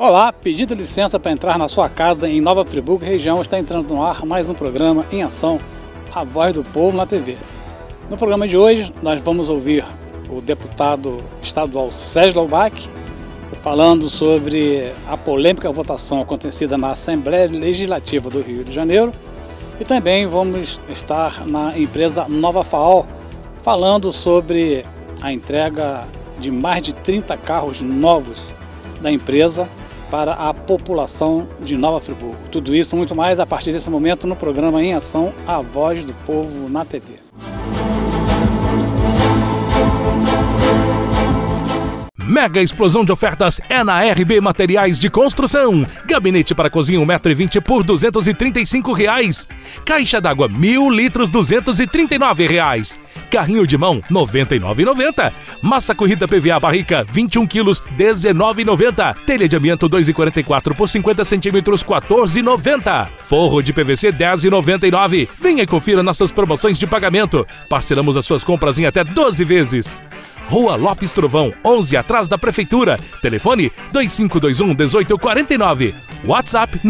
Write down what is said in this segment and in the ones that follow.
Olá, pedindo licença para entrar na sua casa em Nova Friburgo, região. Está entrando no ar mais um programa em ação, A Voz do Povo na TV. No programa de hoje, nós vamos ouvir o deputado estadual Sérgio Laubach falando sobre a polêmica votação acontecida na Assembleia Legislativa do Rio de Janeiro. E também vamos estar na empresa Nova Faol falando sobre a entrega de mais de 30 carros novos da empresa para a população de Nova Friburgo. Tudo isso e muito mais a partir desse momento no programa Em Ação, A Voz do Povo na TV. Mega explosão de ofertas é na RB Materiais de Construção. Gabinete para cozinha 1,20 m por R$ 235. Caixa d'água 1.000 litros R$ 239. Carrinho de mão R$ 99,90. Massa corrida PVA barrica 21 quilos R$ 19,90. Telha de amianto 2,44 por 50 centímetros R$ 14,90. Forro de PVC R$ 10,99. Venha e confira nossas promoções de pagamento. Parcelamos as suas compras em até 12 vezes. Rua Lopes Trovão, 11, atrás da Prefeitura. Telefone 2521-1849. WhatsApp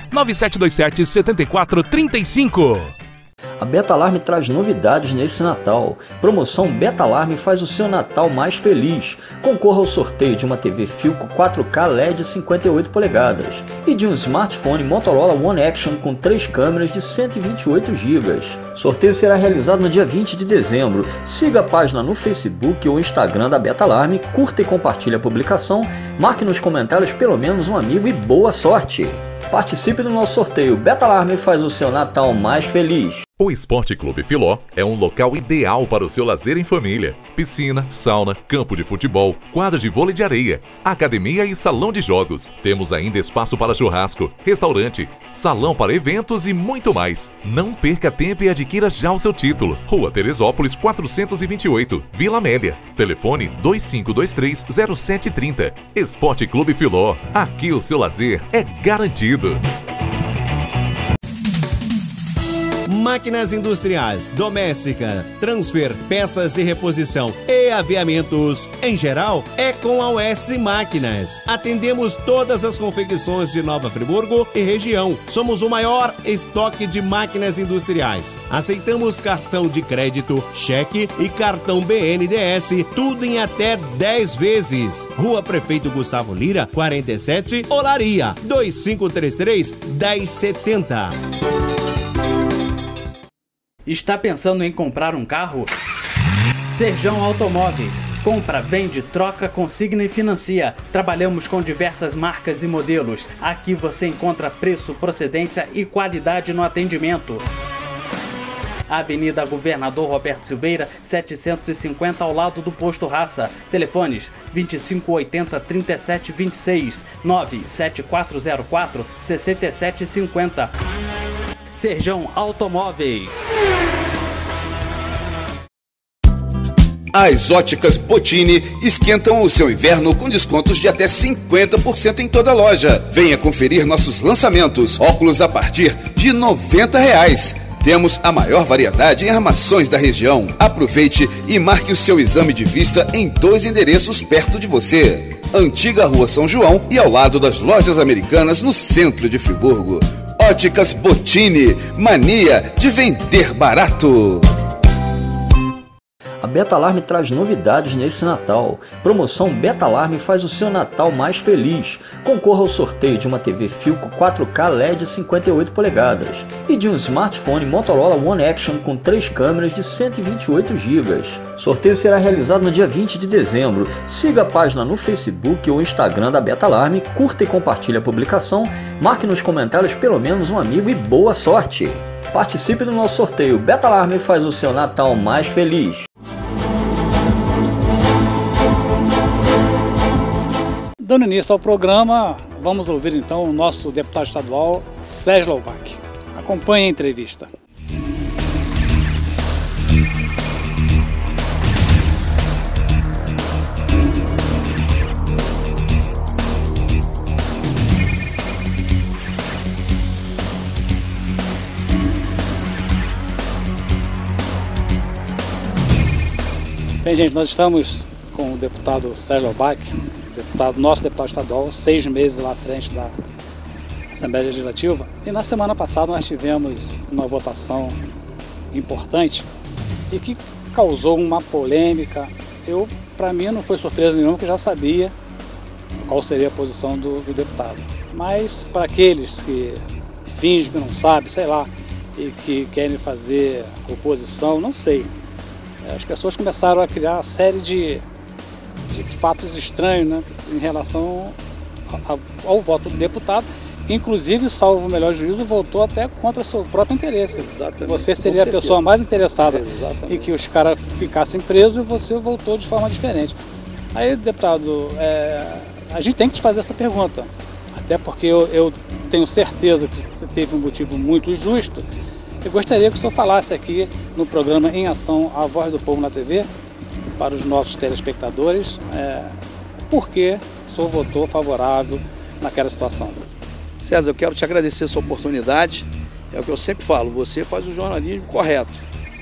99727-7435. A Betalarme traz novidades nesse Natal. Promoção Betalarme faz o seu Natal mais feliz. Concorra ao sorteio de uma TV Philco 4K LED 58 polegadas e de um smartphone Motorola One Action com 3 câmeras de 128 GB. Sorteio será realizado no dia 20 de dezembro. Siga a página no Facebook ou Instagram da Betalarme, curta e compartilhe a publicação, marque nos comentários pelo menos um amigo e boa sorte! Participe do nosso sorteio. Betalarme faz o seu Natal mais feliz. O Esporte Clube Filó é um local ideal para o seu lazer em família. Piscina, sauna, campo de futebol, quadra de vôlei de areia, academia e salão de jogos. Temos ainda espaço para churrasco, restaurante, salão para eventos e muito mais. Não perca tempo e adquira já o seu título. Rua Teresópolis 428, Vila Amélia. Telefone 2523-0730. Esporte Clube Filó. Aqui o seu lazer é garantido. Máquinas industriais, doméstica, transfer, peças de reposição e aviamentos. Em geral, é com a US Máquinas. Atendemos todas as confecções de Nova Friburgo e região. Somos o maior estoque de máquinas industriais. Aceitamos cartão de crédito, cheque e cartão BNDES, tudo em até 10 vezes. Rua Prefeito Gustavo Lira, 47, Olaria, 2533-1070. Está pensando em comprar um carro? Serjão Automóveis. Compra, vende, troca, consigna e financia. Trabalhamos com diversas marcas e modelos. Aqui você encontra preço, procedência e qualidade no atendimento. Avenida Governador Roberto Silveira, 750, ao lado do Posto Raça. Telefones 2580-3726, 97404-6750. Serjão Automóveis. As óticas Botini esquentam o seu inverno com descontos de até 50% em toda a loja. Venha conferir nossos lançamentos. Óculos a partir de R$ 90. Temos a maior variedade em armações da região. Aproveite e marque o seu exame de vista em 2 endereços perto de você. Antiga Rua São João e ao lado das lojas americanas no centro de Friburgo. Óticas Botini, mania de vender barato. A Betalarme traz novidades nesse Natal. Promoção Betalarme faz o seu Natal mais feliz. Concorra ao sorteio de uma TV Philco 4K LED 58 polegadas e de um smartphone Motorola One Action com 3 câmeras de 128 GB. Sorteio será realizado no dia 20 de dezembro. Siga a página no Facebook ou Instagram da Betalarme, curta e compartilhe a publicação, marque nos comentários pelo menos um amigo e boa sorte! Participe do nosso sorteio. Betalarme faz o seu Natal mais feliz. Dando início ao programa, vamos ouvir então o nosso deputado estadual Sérgio Laubach. Acompanhe a entrevista. Bem, gente, nós estamos com o deputado Sérgio Laubach, nosso deputado estadual, 6 meses lá à frente da Assembleia Legislativa. E na semana passada nós tivemos uma votação importante e que causou uma polêmica. Para mim não foi surpresa nenhuma, porque eu já sabia qual seria a posição do deputado. Mas para aqueles que fingem que não sabem, sei lá, e que querem fazer oposição, não sei. As pessoas começaram a criar uma série de fatos estranhos, né, em relação ao voto do deputado, que inclusive, salvo o melhor juízo, votou até contra seu próprio interesse. Exatamente. Você seria a pessoa mais interessada em que os caras ficassem presos e você votou de forma diferente. Aí, deputado, a gente tem que te fazer essa pergunta, até porque eu tenho certeza que você teve um motivo muito justo. Eu gostaria que o senhor falasse aqui no programa Em Ação, A Voz do Povo na TV, para os nossos telespectadores, por que o senhor votou favorável naquela situação. César, eu quero te agradecer essa oportunidade. É o que eu sempre falo, você faz o jornalismo correto.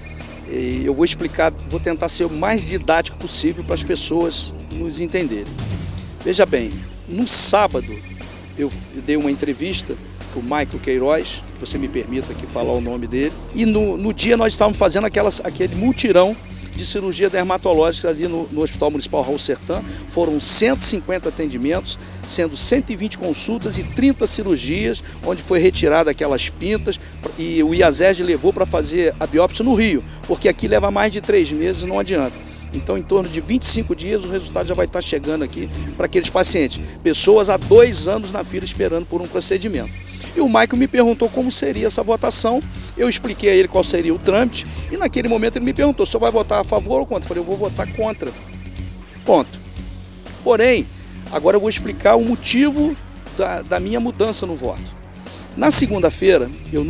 E eu vou explicar, vou tentar ser o mais didático possível para as pessoas nos entenderem. Veja bem, no sábado eu dei uma entrevista para o Michael Queiroz, você me permita aqui falar o nome dele, e no dia nós estávamos fazendo aquele mutirão de cirurgia dermatológica ali no Hospital Municipal Raul Sertã. Foram 150 atendimentos, sendo 120 consultas e 30 cirurgias, onde foi retirada aquelas pintas, e o IASERJ levou para fazer a biópsia no Rio, porque aqui leva mais de 3 meses e não adianta. Então, em torno de 25 dias, o resultado já vai estar chegando aqui para aqueles pacientes. Pessoas há 2 anos na fila esperando por um procedimento. E o Michael me perguntou como seria essa votação, eu expliquei a ele qual seria o trâmite, e naquele momento ele me perguntou, se eu vai votar a favor ou contra? Eu falei, eu vou votar contra. Ponto. Porém, agora eu vou explicar o motivo da minha mudança no voto. Na segunda-feira,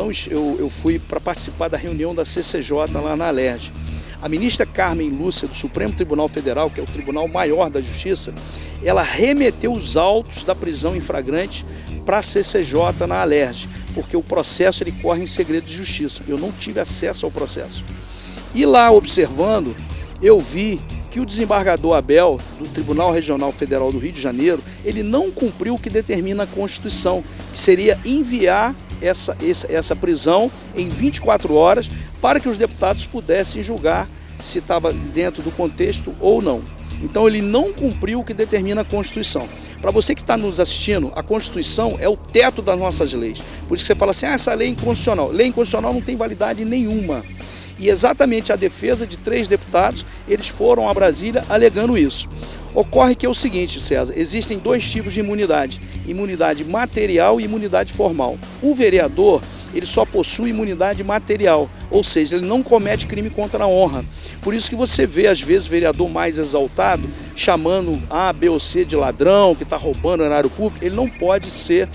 eu fui para participar da reunião da CCJ lá na Alerj. A ministra Carmen Lúcia, do Supremo Tribunal Federal, que é o tribunal maior da Justiça, ela remeteu os autos da prisão em flagrante para a CCJ na Alerj, porque o processo ele corre em segredo de justiça. Eu não tive acesso ao processo. E lá, observando, eu vi que o desembargador Abel, do Tribunal Regional Federal do Rio de Janeiro, ele não cumpriu o que determina a Constituição, que seria enviar essa prisão em 24 horas para que os deputados pudessem julgar se estava dentro do contexto ou não. Então ele não cumpriu o que determina a Constituição. Para você que está nos assistindo, a Constituição é o teto das nossas leis. Por isso que você fala assim, essa lei é inconstitucional. Lei inconstitucional não tem validade nenhuma. E exatamente a defesa de 3 deputados, eles foram a Brasília alegando isso. Ocorre que é o seguinte, César, existem 2 tipos de imunidade, imunidade material e imunidade formal. O vereador, ele só possui imunidade material, ou seja, ele não comete crime contra a honra. Por isso que você vê, às vezes, vereador mais exaltado, chamando A, B ou C de ladrão, que está roubando horário público, ele não pode ser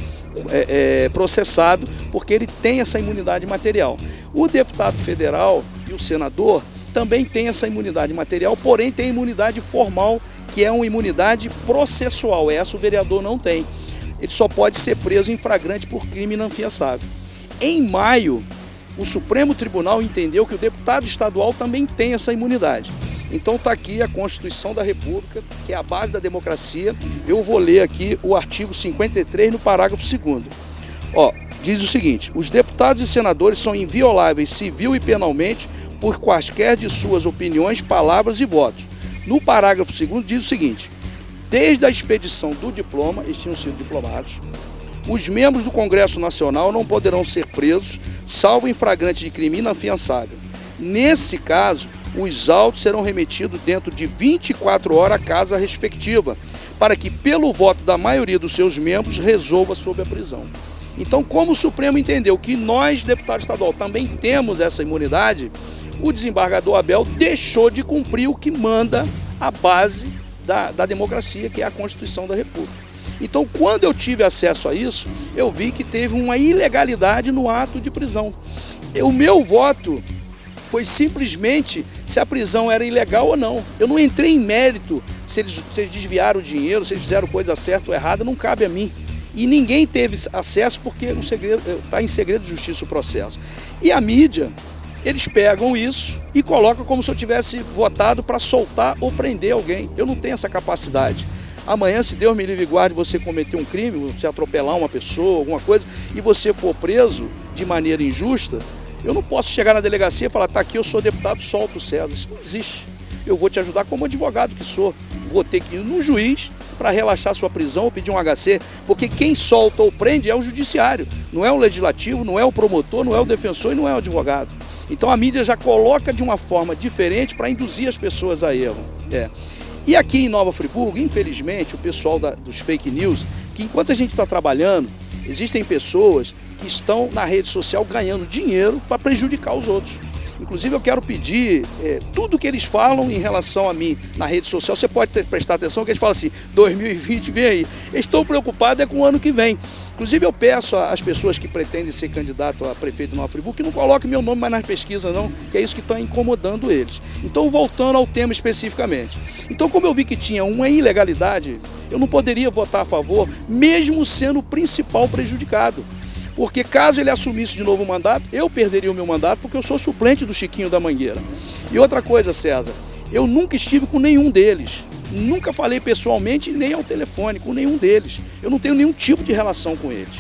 processado, porque ele tem essa imunidade material. O deputado federal e o senador também têm essa imunidade material, porém tem imunidade formal, que é uma imunidade processual. Essa o vereador não tem. Ele só pode ser preso em flagrante por crime inafiançável. Em maio, o Supremo Tribunal entendeu que o deputado estadual também tem essa imunidade. Então está aqui a Constituição da República, que é a base da democracia. Eu vou ler aqui o artigo 53 no parágrafo 2º. Diz o seguinte, os deputados e senadores são invioláveis civil e penalmente por quaisquer de suas opiniões, palavras e votos. No parágrafo 2º diz o seguinte, desde a expedição do diploma, eles tinham sido diplomados, os membros do Congresso Nacional não poderão ser presos, salvo em flagrante de crime inafiançável. Nesse caso, os autos serão remetidos dentro de 24 horas à casa respectiva, para que, pelo voto da maioria dos seus membros, resolva sobre a prisão. Então, como o Supremo entendeu que nós, deputados estaduais, também temos essa imunidade, o desembargador Abel deixou de cumprir o que manda a base da democracia, que é a Constituição da República. Então, quando eu tive acesso a isso, eu vi que teve uma ilegalidade no ato de prisão. O meu voto foi simplesmente se a prisão era ilegal ou não. Eu não entrei em mérito se eles desviaram o dinheiro, se eles fizeram coisa certa ou errada, não cabe a mim. E ninguém teve acesso porque está em segredo de justiça o processo. E a mídia, eles pegam isso e colocam como se eu tivesse votado para soltar ou prender alguém. Eu não tenho essa capacidade. Amanhã, se Deus me livre e guarde, você cometer um crime, você atropelar uma pessoa, alguma coisa, e você for preso de maneira injusta, eu não posso chegar na delegacia e falar, tá aqui, eu sou deputado, solto o César. Isso não existe. Eu vou te ajudar como advogado que sou. Vou ter que ir no juiz para relaxar sua prisão ou pedir um HC, porque quem solta ou prende é o judiciário, não é o legislativo, não é o promotor, não é o defensor e não é o advogado. Então a mídia já coloca de uma forma diferente para induzir as pessoas a erro. E aqui em Nova Friburgo, infelizmente, o pessoal dos fake news, que enquanto a gente está trabalhando, existem pessoas que estão na rede social ganhando dinheiro para prejudicar os outros. Inclusive eu quero pedir, tudo que eles falam em relação a mim na rede social, você pode prestar atenção que eles falam assim, 2020 vem aí, eles estão preocupados com o ano que vem. Inclusive eu peço às pessoas que pretendem ser candidato a prefeito de Nova Friburgo que não coloquem meu nome mais nas pesquisas não, que é isso que está incomodando eles. Então voltando ao tema especificamente. Então como eu vi que tinha uma ilegalidade, eu não poderia votar a favor, mesmo sendo o principal prejudicado. Porque caso ele assumisse de novo o mandato, eu perderia o meu mandato porque eu sou suplente do Chiquinho da Mangueira. E outra coisa, César, eu nunca estive com nenhum deles. Nunca falei pessoalmente nem ao telefone com nenhum deles. Eu não tenho nenhum tipo de relação com eles.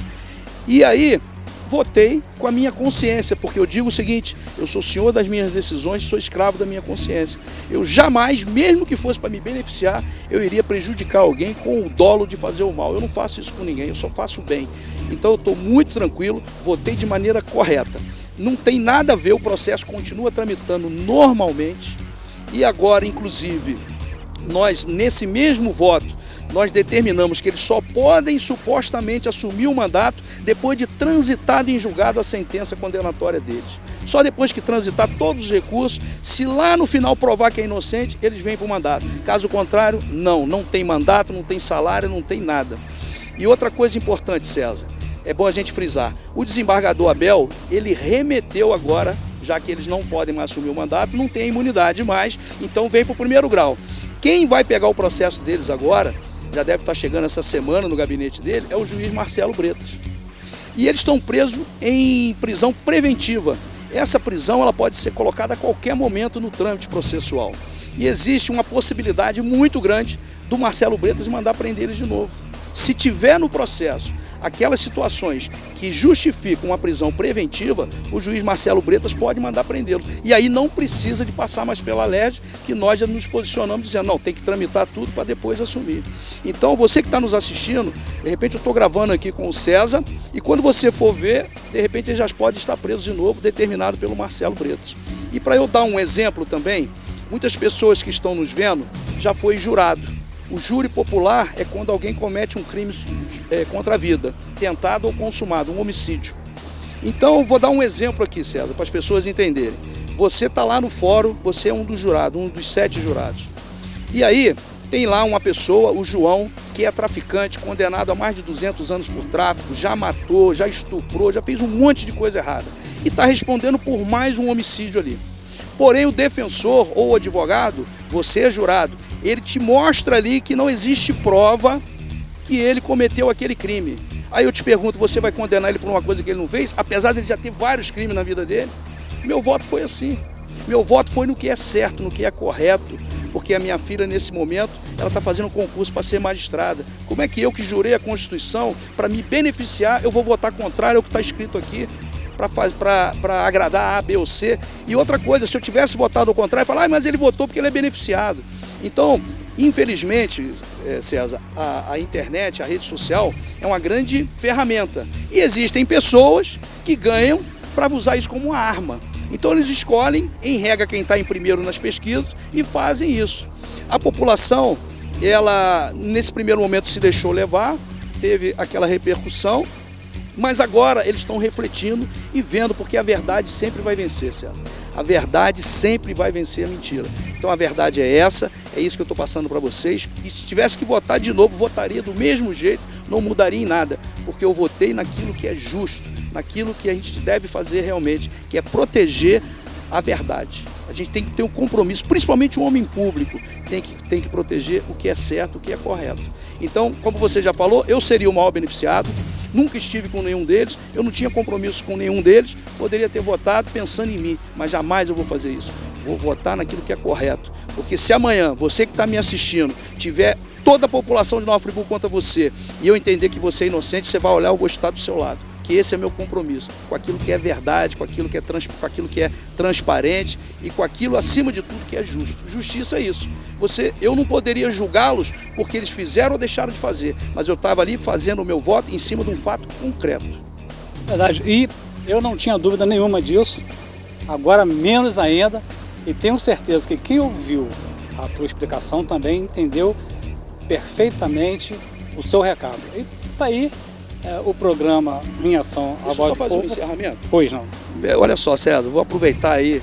E aí, votei com a minha consciência, porque eu digo o seguinte, eu sou senhor das minhas decisões, sou escravo da minha consciência. Eu jamais, mesmo que fosse para me beneficiar, eu iria prejudicar alguém com o dolo de fazer o mal. Eu não faço isso com ninguém, eu só faço o bem. Então eu estou muito tranquilo, votei de maneira correta. Não tem nada a ver, o processo continua tramitando normalmente. E agora, inclusive, nós, nesse mesmo voto, nós determinamos que eles só podem supostamente assumir o mandato depois de transitado em julgado a sentença condenatória deles. Só depois que transitar todos os recursos, se lá no final provar que é inocente, eles vêm para o mandato. Caso contrário, não tem mandato, não tem salário, não tem nada. E outra coisa importante, César, é bom a gente frisar, o desembargador Abel, ele remeteu agora, já que eles não podem mais assumir o mandato, não tem imunidade mais, então vem para o primeiro grau. Quem vai pegar o processo deles agora, já deve estar chegando essa semana no gabinete dele, é o juiz Marcelo Bretas. E eles estão presos em prisão preventiva. Essa prisão ela pode ser colocada a qualquer momento no trâmite processual. E existe uma possibilidade muito grande do Marcelo Bretas mandar prender eles de novo. Se tiver no processo aquelas situações que justificam uma prisão preventiva, o juiz Marcelo Bretas pode mandar prendê-los. E aí não precisa de passar mais pela LERJ, que nós já nos posicionamos dizendo, não, tem que tramitar tudo para depois assumir. Então você que está nos assistindo, de repente eu estou gravando aqui com o César, e quando você for ver, de repente ele já pode estar preso de novo, determinado pelo Marcelo Bretas. E para eu dar um exemplo também, muitas pessoas que estão nos vendo já foi jurado. O júri popular é quando alguém comete um crime contra a vida, tentado ou consumado, um homicídio. Então, eu vou dar um exemplo aqui, César, para as pessoas entenderem. Você está lá no fórum, você é um dos jurados, um dos 7 jurados. E aí, tem lá uma pessoa, o João, que é traficante, condenado a mais de 200 anos por tráfico, já matou, já estuprou, já fez um monte de coisa errada. E está respondendo por mais um homicídio ali. Porém, o defensor ou o advogado, você é jurado, ele te mostra ali que não existe prova que ele cometeu aquele crime. Aí eu te pergunto, você vai condenar ele por uma coisa que ele não fez? Apesar de ele já ter vários crimes na vida dele? Meu voto foi assim. Meu voto foi no que é certo, no que é correto. Porque a minha filha, nesse momento, ela está fazendo um concurso para ser magistrada. Como é que eu, que jurei a Constituição, para me beneficiar, eu vou votar contrário ao que está escrito aqui? Para agradar A, B ou C. E outra coisa, se eu tivesse votado ao contrário, falar, mas ele votou porque ele é beneficiado. Então, infelizmente, César, a internet, a rede social é uma grande ferramenta. E existem pessoas que ganham para usar isso como uma arma. Então eles escolhem, em regra, quem está em primeiro nas pesquisas e fazem isso. A população, ela nesse primeiro momento se deixou levar, teve aquela repercussão, mas agora eles estão refletindo e vendo, porque a verdade sempre vai vencer, César. A verdade sempre vai vencer a mentira. Então a verdade é essa, é isso que eu estou passando para vocês. E se tivesse que votar de novo, votaria do mesmo jeito, não mudaria em nada, porque eu votei naquilo que é justo, naquilo que a gente deve fazer realmente, que é proteger a verdade. A gente tem que ter um compromisso, principalmente um homem público, tem que proteger o que é certo, o que é correto. Então, como você já falou, eu seria o maior beneficiado, nunca estive com nenhum deles, eu não tinha compromisso com nenhum deles, poderia ter votado pensando em mim, mas jamais eu vou fazer isso. Vou votar naquilo que é correto, porque se amanhã você que está me assistindo tiver toda a população de Nova Friburgo contra você e eu entender que você é inocente, você vai olhar, eu vou estar do seu lado. Que esse é meu compromisso, com aquilo que é verdade, com aquilo que é transparente e com aquilo, acima de tudo, que é justo. Justiça é isso. Eu não poderia julgá-los porque eles fizeram ou deixaram de fazer, mas eu estava ali fazendo o meu voto em cima de um fato concreto. Verdade, e eu não tinha dúvida nenhuma disso, agora menos ainda, e tenho certeza que quem ouviu a tua explicação também entendeu perfeitamente o seu recado. E está aí o programa Em Ação. Deixa eu só fazer um encerramento? Pois não. Olha só, César, vou aproveitar aí,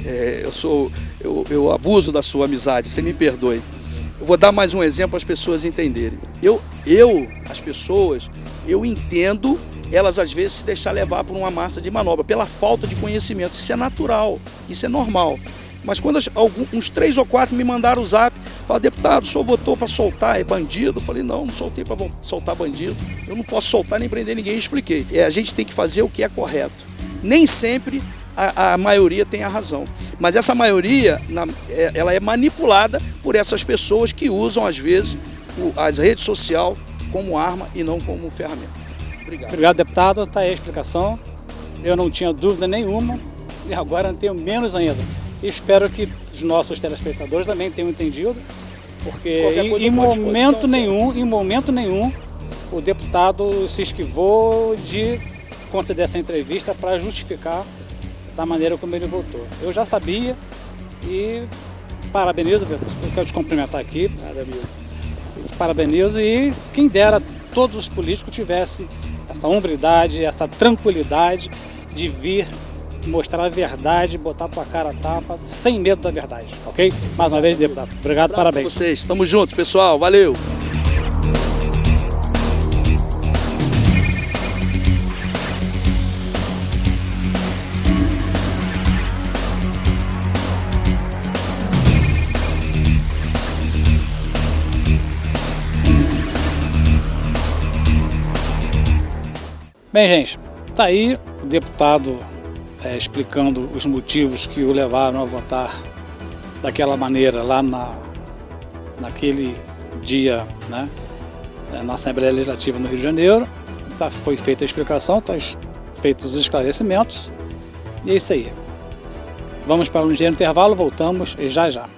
eu abuso da sua amizade, você me perdoe. Eu vou dar mais um exemplo para as pessoas entenderem. As pessoas, eu entendo elas às vezes se deixar levar por uma massa de manobra, pela falta de conhecimento. Isso é natural, isso é normal. Mas quando uns 3 ou 4 me mandaram o zap, falaram, deputado, o senhor votou para soltar, é bandido? Eu falei, não soltei para soltar bandido. Eu não posso soltar nem prender ninguém, expliquei. A gente tem que fazer o que é correto. Nem sempre a maioria tem a razão. Mas essa maioria, ela é manipulada por essas pessoas que usam, às vezes, as redes sociais como arma e não como ferramenta. Obrigado. Obrigado, deputado. Está aí a explicação. Eu não tinha dúvida nenhuma e agora não tenho menos ainda. E espero que os nossos telespectadores também tenham entendido, porque em momento nenhum o deputado se esquivou de conceder essa entrevista para justificar da maneira como ele votou. Eu já sabia e parabenizo, eu quero te cumprimentar aqui, parabenizo, e quem dera todos os políticos tivessem essa hombridade, essa tranquilidade de vir mostrar a verdade, botar a tua cara a tapa, sem medo da verdade, ok? Mais uma vez, deputado, obrigado, parabéns. Vocês, estamos juntos, pessoal, valeu! Bem, gente, tá aí o deputado explicando os motivos que o levaram a votar daquela maneira lá naquele dia, né, na Assembleia Legislativa no Rio de Janeiro. Foi feita a explicação, feitos os esclarecimentos e é isso aí. Vamos para um ligeiro intervalo, voltamos já já.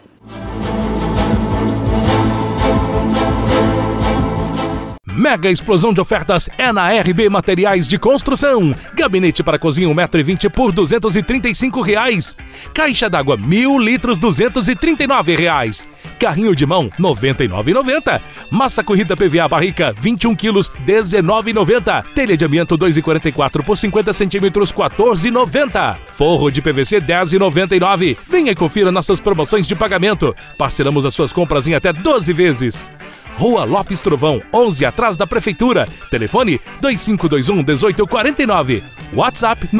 Mega explosão de ofertas é na RB Materiais de Construção. Gabinete para cozinha 1,20 m por R$ 235. Caixa d'água 1.000 litros R$ 239. Carrinho de mão R$ 99,90. Massa corrida PVA barrica 21 quilos R$ 19,90. Telha de amianto 2,44 por 50 centímetros R$ 14,90. Forro de PVC R$ 10,99. Venha e confira nossas promoções de pagamento. Parcelamos as suas compras em até 12 vezes. Rua Lopes Trovão, 11, atrás da Prefeitura. Telefone 2521-1849. WhatsApp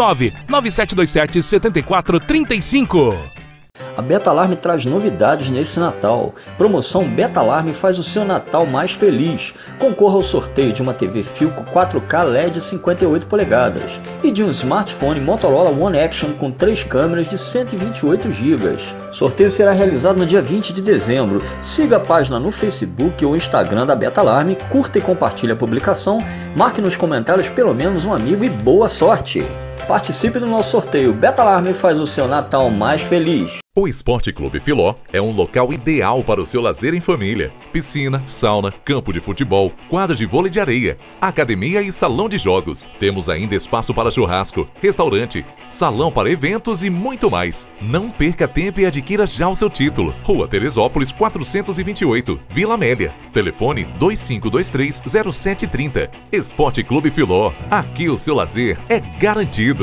99727-7435. A Betalarme traz novidades nesse Natal. Promoção Betalarme faz o seu Natal mais feliz. Concorra ao sorteio de uma TV Philco 4K LED 58 polegadas e de um smartphone Motorola One Action com 3 câmeras de 128 GB. Sorteio será realizado no dia 20 de dezembro. Siga a página no Facebook ou Instagram da Betalarme, curta e compartilhe a publicação, marque nos comentários pelo menos um amigo e boa sorte! Participe do nosso sorteio. Betalarme faz o seu Natal mais feliz. O Esporte Clube Filó é um local ideal para o seu lazer em família. Piscina, sauna, campo de futebol, quadra de vôlei de areia, academia e salão de jogos. Temos ainda espaço para churrasco, restaurante, salão para eventos e muito mais. Não perca tempo e adquira já o seu título. Rua Teresópolis 428, Vila Amélia. Telefone 2523-0730. Esporte Clube Filó. Aqui o seu lazer é garantido.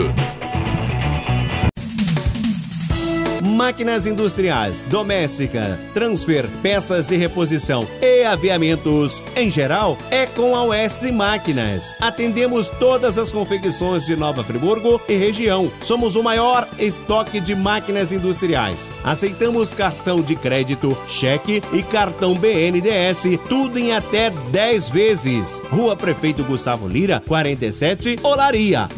Máquinas industriais, doméstica, transfer, peças de reposição e aviamentos, em geral, é com a OS Máquinas. Atendemos todas as confecções de Nova Friburgo e região. Somos o maior estoque de máquinas industriais. Aceitamos cartão de crédito, cheque e cartão BNDES, tudo em até 10 vezes. Rua Prefeito Gustavo Lira, 47, Olaria,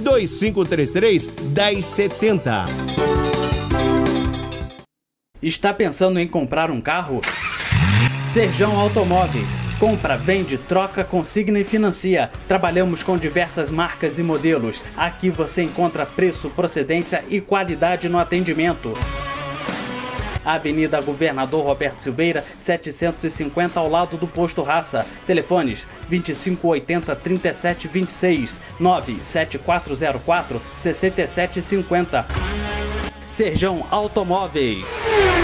2533-1070. Está pensando em comprar um carro? Serjão Automóveis. Compra, vende, troca, consigna e financia. Trabalhamos com diversas marcas e modelos. Aqui você encontra preço, procedência e qualidade no atendimento. Avenida Governador Roberto Silveira, 750, ao lado do Posto Raça. Telefones 2580-3726, 97404-6750. Serjão Automóveis.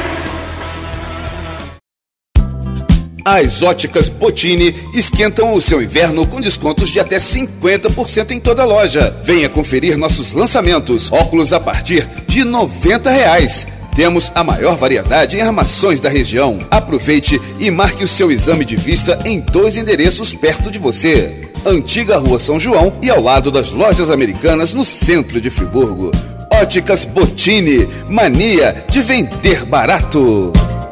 As óticas Botini esquentam o seu inverno com descontos de até 50% em toda a loja. Venha conferir nossos lançamentos. Óculos a partir de R$90. Temos a maior variedade em armações da região. Aproveite e marque o seu exame de vista em 2 endereços perto de você. Antiga Rua São João e ao lado das Lojas Americanas, no centro de Friburgo. Óticas Botini, mania de vender barato.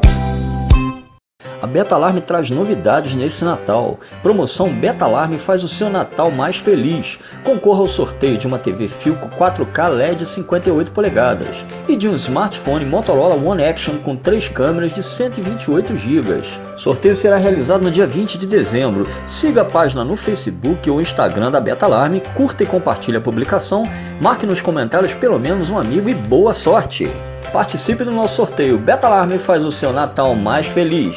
A Betalarme traz novidades nesse Natal. Promoção Betalarme faz o seu Natal mais feliz. Concorra ao sorteio de uma TV Philco 4K LED 58 polegadas e de um smartphone Motorola One Action com 3 câmeras de 128 GB. Sorteio será realizado no dia 20 de dezembro. Siga a página no Facebook ou Instagram da Betalarme, curta e compartilhe a publicação, marque nos comentários pelo menos um amigo e boa sorte! Participe do nosso sorteio. Betalarme faz o seu Natal mais feliz.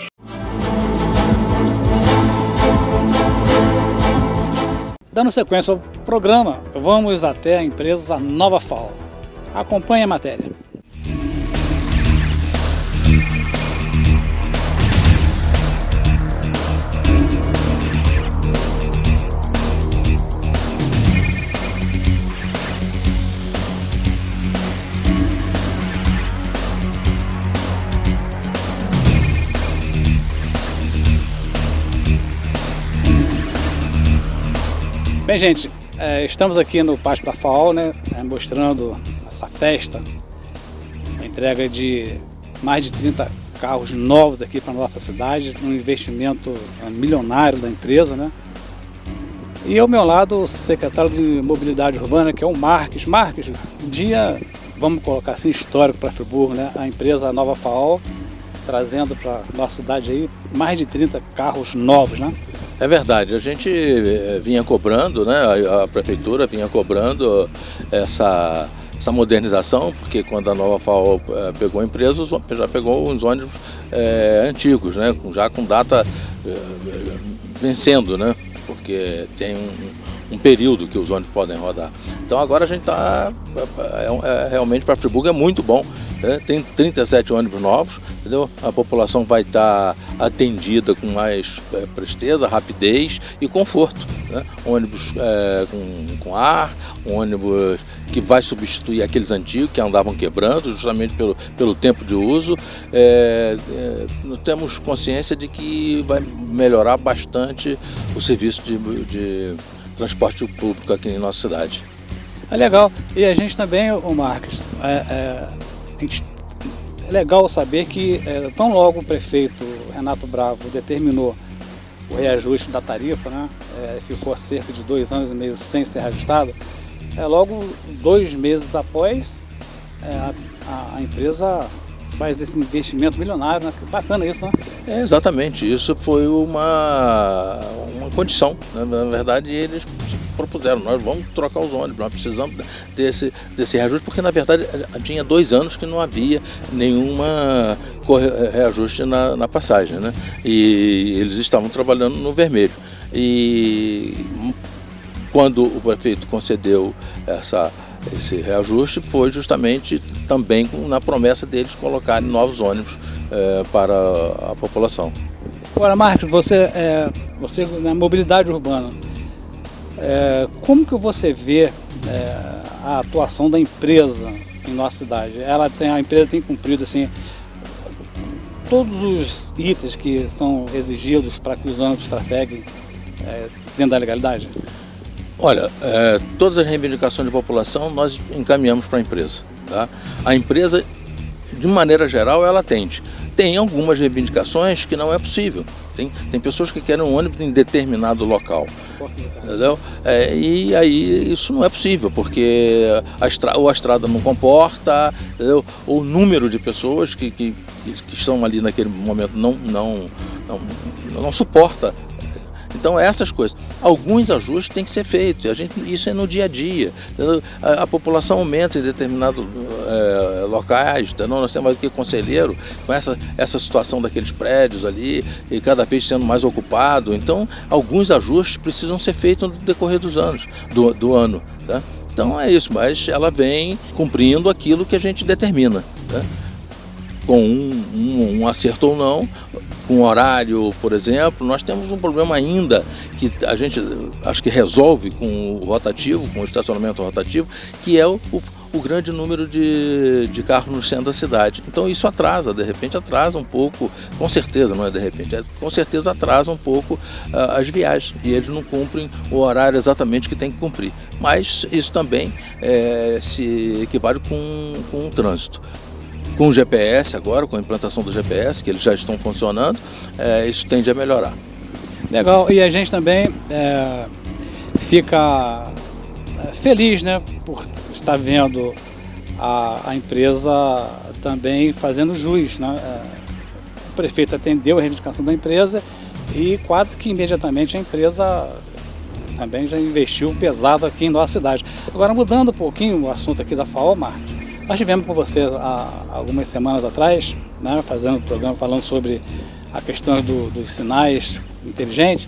Dando sequência ao programa, vamos até a empresa Nova FAO. Acompanhe a matéria. Bem, gente, estamos aqui no Pátio da FAO, né, mostrando essa festa, a entrega de mais de 30 carros novos aqui para a nossa cidade, um investimento milionário da empresa, né? E ao meu lado o secretário de Mobilidade Urbana, que é o Marques. Marques, um dia, vamos colocar assim, histórico para Friburgo, né? A empresa Nova FAO trazendo para a nossa cidade aí mais de 30 carros novos, né? É verdade, a gente vinha cobrando, né, a prefeitura vinha cobrando essa modernização, porque quando a Nova FAO pegou a empresa, já pegou os ônibus antigos, né, já com data vencendo, né, porque tem um período que os ônibus podem rodar. Então agora a gente está, realmente para Friburgo é muito bom. Tem 37 ônibus novos, entendeu? A população vai estar atendida com mais presteza, rapidez e conforto, né? Ônibus com ar, um ônibus que vai substituir aqueles antigos que andavam quebrando, justamente pelo tempo de uso. Temos consciência de que vai melhorar bastante o serviço de transporte público aqui em nossa cidade. É legal. E a gente também, o Marques, é legal saber que tão logo o prefeito Renato Bravo determinou o reajuste da tarifa, né? Ficou há cerca de 2 anos e meio sem ser reajustado. Logo 2 meses após, a empresa faz esse investimento milionário, né? Bacana isso, né? Exatamente, isso foi uma condição, né? Na verdade eles propuseram, nós vamos trocar os ônibus, nós precisamos desse reajuste, porque na verdade tinha 2 anos que não havia nenhuma reajuste na passagem, né? E eles estavam trabalhando no vermelho. E quando o prefeito concedeu esse reajuste, foi justamente também na promessa deles colocarem novos ônibus para a população. Agora, Marcos, você na mobilidade urbana, como que você vê a atuação da empresa em nossa cidade? A empresa tem cumprido assim todos os itens que são exigidos para que os ônibus trafeguem dentro da legalidade? Olha, todas as reivindicações de população nós encaminhamos para a empresa, tá? A empresa, de maneira geral, ela atende. Tem algumas reivindicações que não é possível. Tem pessoas que querem um ônibus em determinado local, entendeu? E aí isso não é possível, porque a estrada não comporta, entendeu? O número de pessoas que estão ali naquele momento não suporta. Então essas coisas, alguns ajustes têm que ser feitos, isso é no dia a dia. A população aumenta em determinados locais, então nós temos aqui conselheiro com essa situação daqueles prédios ali, e cada vez sendo mais ocupado, então alguns ajustes precisam ser feitos no decorrer dos anos, do ano. Tá? Então é isso, mas ela vem cumprindo aquilo que a gente determina. Tá? Com um acerto ou não, com horário, por exemplo, nós temos um problema ainda que a gente acho que resolve com o rotativo, com o estacionamento rotativo, que é o grande número de carros no centro da cidade. Então isso atrasa, de repente atrasa um pouco, com certeza, não é de repente, com certeza atrasa um pouco as viagens, e eles não cumprem o horário exatamente que tem que cumprir. Mas isso também se equivale com o trânsito. Com o GPS agora, com a implantação do GPS, que eles já estão funcionando, isso tende a melhorar. Legal, e a gente também fica feliz, né, por estar vendo a empresa também fazendo jus, né? O prefeito atendeu a reivindicação da empresa e quase que imediatamente a empresa também já investiu pesado aqui em nossa cidade. Agora, mudando um pouquinho o assunto aqui da FAO, Marcos, nós tivemos com você há algumas semanas atrás, né, fazendo um programa falando sobre a questão dos sinais inteligentes.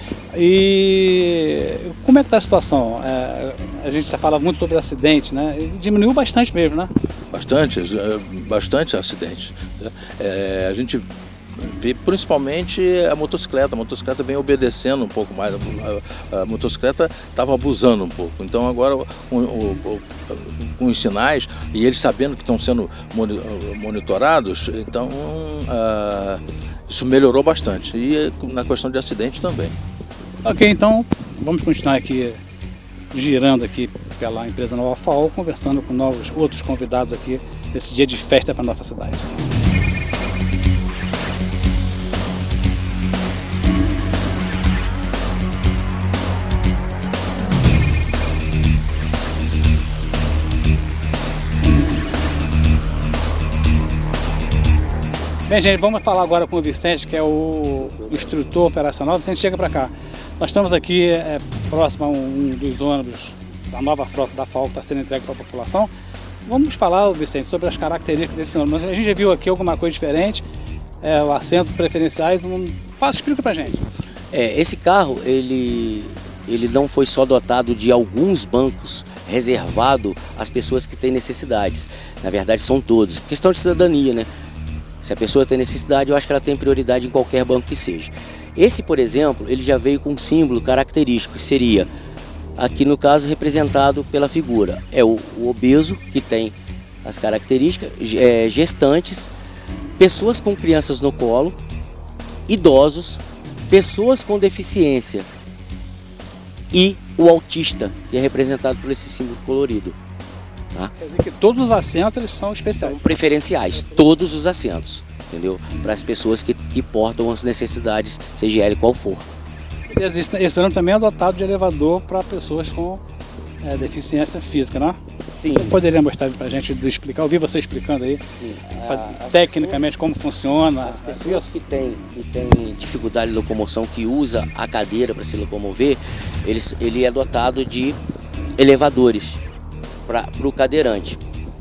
E como é que está a situação? A gente já fala muito sobre acidentes, né? Diminuiu bastante mesmo, né? Bastante acidentes. A gente vê principalmente a motocicleta vem obedecendo um pouco mais, a motocicleta estava abusando um pouco, então agora com os sinais e eles sabendo que estão sendo monitorados, então isso melhorou bastante, e na questão de acidente também. Ok, então vamos continuar aqui girando aqui pela empresa Nova FAO, conversando com outros convidados aqui nesse dia de festa para nossa cidade. Bem, gente, vamos falar agora com o Vicente, que é o instrutor operacional. Vicente, chega para cá. Nós estamos aqui próximo a um dos ônibus da nova frota da FAO que está sendo entregue para a população. Vamos falar, Vicente, sobre as características desse ônibus. A gente já viu aqui alguma coisa diferente, o assento preferenciais. Explica para a gente. Esse carro, ele não foi só dotado de alguns bancos reservado às pessoas que têm necessidades. Na verdade, são todos. Questão de cidadania, né? Se a pessoa tem necessidade, eu acho que ela tem prioridade em qualquer banco que seja. Esse, por exemplo, ele já veio com um símbolo característico, que seria, aqui no caso, representado pela figura. É o obeso, que tem as características, gestantes, pessoas com crianças no colo, idosos, pessoas com deficiência e o autista, que é representado por esse símbolo colorido. Tá? Quer dizer que todos os assentos eles são especiais? São preferenciais, todos os assentos, entendeu? Para as pessoas que portam as necessidades, seja ele qual for. Esse ano também é dotado de elevador para pessoas com deficiência física, não é? Sim. Você poderia mostrar para a gente, explicar, ouvir você explicando aí, tecnicamente como funciona? As pessoas que têm dificuldade de locomoção, que usa a cadeira para se locomover, ele é dotado de elevadores para o cadeirante.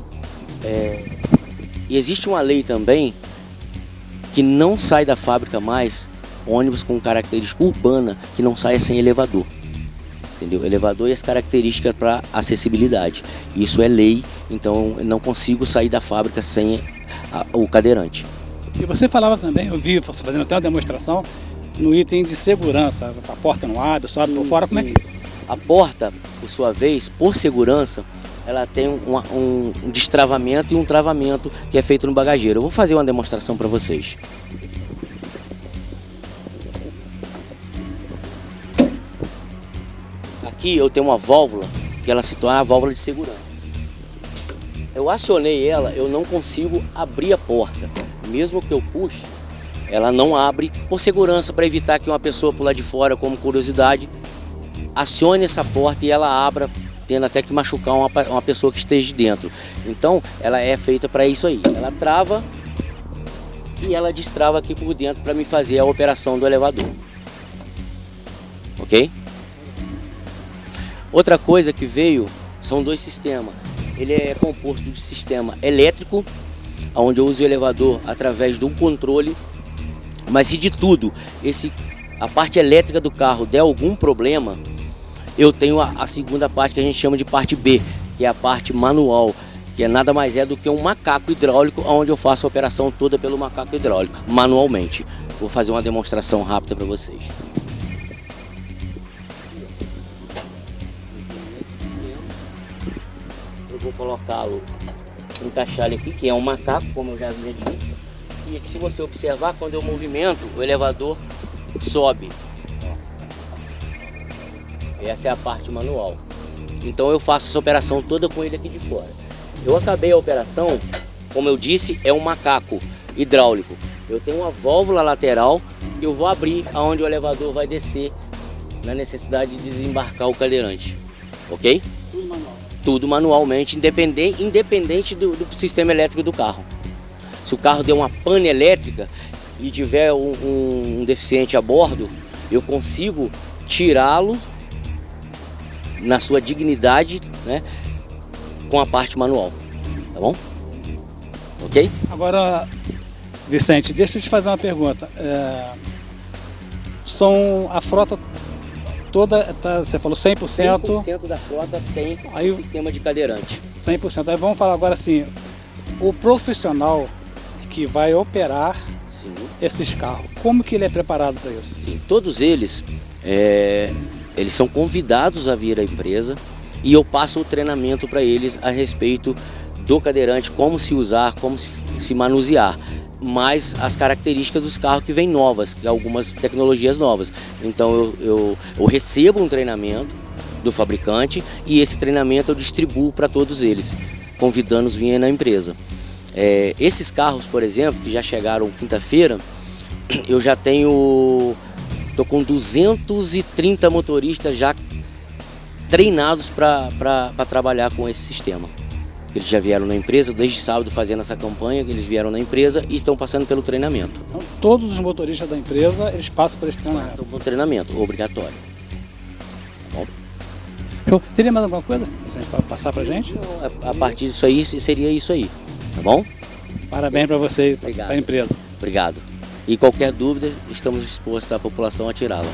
E existe uma lei também que não sai da fábrica mais ônibus com característica urbana que não saia sem elevador. Entendeu? Elevador e as características para acessibilidade. Isso é lei, então eu não consigo sair da fábrica sem o cadeirante. E você falava também, eu vi você fazendo até uma demonstração, no item de segurança, a porta não abre, só abre por fora, como é que... A porta, por sua vez, por segurança, ela tem um destravamento e um travamento que é feito no bagageiro. Eu vou fazer uma demonstração para vocês. Aqui eu tenho uma válvula, que ela se torna a válvula de segurança. Eu acionei ela, eu não consigo abrir a porta. Mesmo que eu puxe, ela não abre por segurança, para evitar que uma pessoa por lá de fora, como curiosidade, acione essa porta e ela abra, tendo até que machucar uma pessoa que esteja dentro. Então, ela é feita para isso aí. Ela trava e ela destrava aqui por dentro para me fazer a operação do elevador. Ok? Outra coisa que veio são dois sistemas. Ele é composto de sistema elétrico, onde eu uso o elevador através de um controle, mas se de tudo a parte elétrica do carro der algum problema, eu tenho a segunda parte que a gente chama de parte B, que é a parte manual, que é nada mais é do que um macaco hidráulico, onde eu faço a operação toda pelo macaco hidráulico, manualmente. Vou fazer uma demonstração rápida para vocês. Eu vou colocá-lo, encaixar ele aqui, que é um macaco, como eu já havia dito. E aqui, se você observar, quando eu movimento, o elevador sobe. Essa é a parte manual. Então eu faço essa operação toda com ele aqui de fora. Eu acabei a operação, como eu disse, é um macaco hidráulico. Eu tenho uma válvula lateral que eu vou abrir aonde o elevador vai descer na necessidade de desembarcar o cadeirante. Ok? Tudo manual. Tudo manualmente, independente do sistema elétrico do carro. Se o carro der uma pane elétrica e tiver um deficiente a bordo, eu consigo tirá-lo na sua dignidade, né, com a parte manual, tá bom? Ok? Agora, Vicente, deixa eu te fazer uma pergunta. A frota toda, você falou 100%? 100% da frota tem sistema de cadeirante. 100%. Aí vamos falar agora assim, o profissional que vai operar esses carros, como que ele é preparado para isso? Sim, todos eles são convidados a vir à empresa e eu passo o treinamento para eles a respeito do cadeirante, como se usar, como se manusear, mais as características dos carros que vêm novas, algumas tecnologias novas. Então eu recebo um treinamento do fabricante e esse treinamento eu distribuo para todos eles, convidando-os a vir na empresa. Esses carros, por exemplo, que já chegaram quinta-feira, eu já estou com 230 motoristas já treinados para trabalhar com esse sistema. Eles já vieram na empresa, desde sábado fazendo essa campanha, eles vieram na empresa e estão passando pelo treinamento. Então, todos os motoristas da empresa, eles passam por esse treinamento? Passam por treinamento, obrigatório. Tá bom? Show. Teria mais alguma coisa para passar para a gente? Não, a partir disso aí, seria isso aí, tá bom? Parabéns para você e para a empresa. Obrigado. E qualquer dúvida, estamos dispostos à população a tirá-las.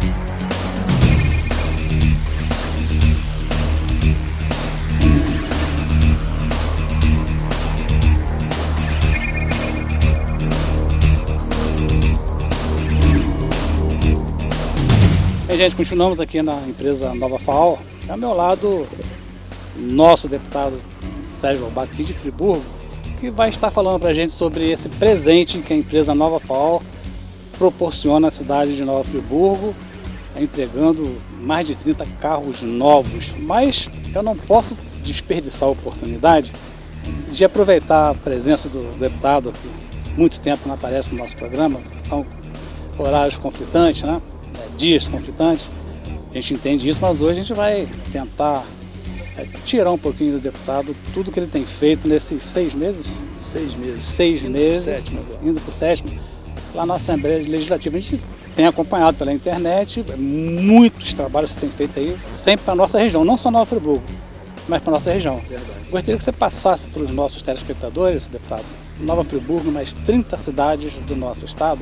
Bem, gente, continuamos aqui na empresa Nova FAO. Ao meu lado, nosso deputado Sérgio Lobato, aqui de Friburgo, que vai estar falando para a gente sobre esse presente que a empresa Nova FAO proporciona à cidade de Nova Friburgo, entregando mais de 30 carros novos. Mas eu não posso desperdiçar a oportunidade de aproveitar a presença do deputado, que muito tempo não aparece no nosso programa, são horários conflitantes, né? Dias conflitantes, a gente entende isso, mas hoje a gente vai tentar tirar um pouquinho do deputado tudo que ele tem feito nesses 6 meses. 6 meses. 6 meses, indo para o 7º, lá na Assembleia Legislativa. A gente tem acompanhado pela internet muitos trabalhos que você tem feito aí, sempre para a nossa região, não só Nova Friburgo, mas para a nossa região. Verdade. Gostaria que você passasse para os nossos telespectadores, deputado, Nova Friburgo, mais 30 cidades do nosso estado,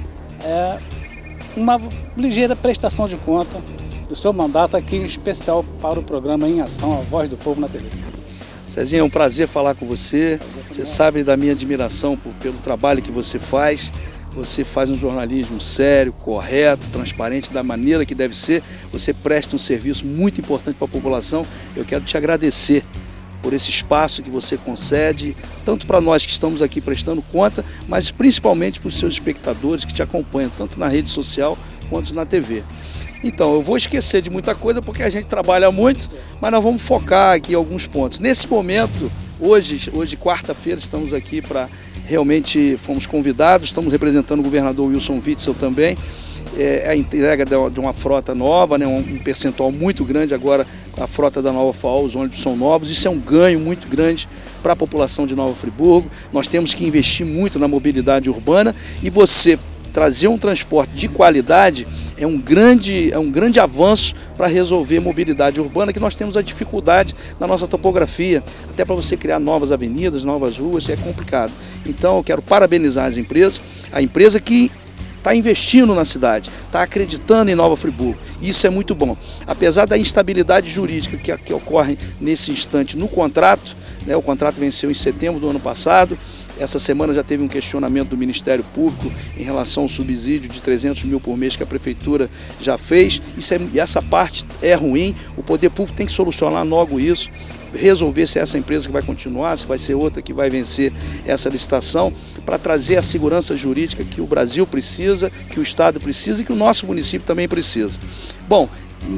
uma ligeira prestação de conta do seu mandato aqui, em especial para o programa Em Ação, a Voz do Povo na TV. Cezinha, é um prazer falar com você. Você sabe da minha admiração pelo trabalho que você faz. Você faz um jornalismo sério, correto, transparente, da maneira que deve ser. Você presta um serviço muito importante para a população. Eu quero te agradecer por esse espaço que você concede, tanto para nós que estamos aqui prestando conta, mas principalmente para os seus espectadores que te acompanham, tanto na rede social quanto na TV. Então, eu vou esquecer de muita coisa porque a gente trabalha muito, mas nós vamos focar aqui em alguns pontos. Nesse momento, hoje quarta-feira, estamos aqui para realmente, fomos convidados, estamos representando o governador Wilson Witzel também, a entrega de uma frota nova, né, um percentual muito grande agora, a frota da Nova FAO, os ônibus são novos, isso é um ganho muito grande para a população de Nova Friburgo. Nós temos que investir muito na mobilidade urbana e você trazer um transporte de qualidade é um grande avanço para resolver mobilidade urbana, que nós temos a dificuldade na nossa topografia, até para você criar novas avenidas, novas ruas, é complicado. Então eu quero parabenizar as empresas, a empresa que está investindo na cidade, está acreditando em Nova Friburgo. Isso é muito bom. Apesar da instabilidade jurídica que ocorre nesse instante no contrato, né, o contrato venceu em setembro do ano passado, essa semana já teve um questionamento do Ministério Público em relação ao subsídio de 300 mil por mês que a Prefeitura já fez. Essa parte é ruim, o Poder Público tem que solucionar logo isso, resolver se é essa empresa que vai continuar, se vai ser outra que vai vencer essa licitação, para trazer a segurança jurídica que o Brasil precisa, que o Estado precisa e que o nosso município também precisa. Bom,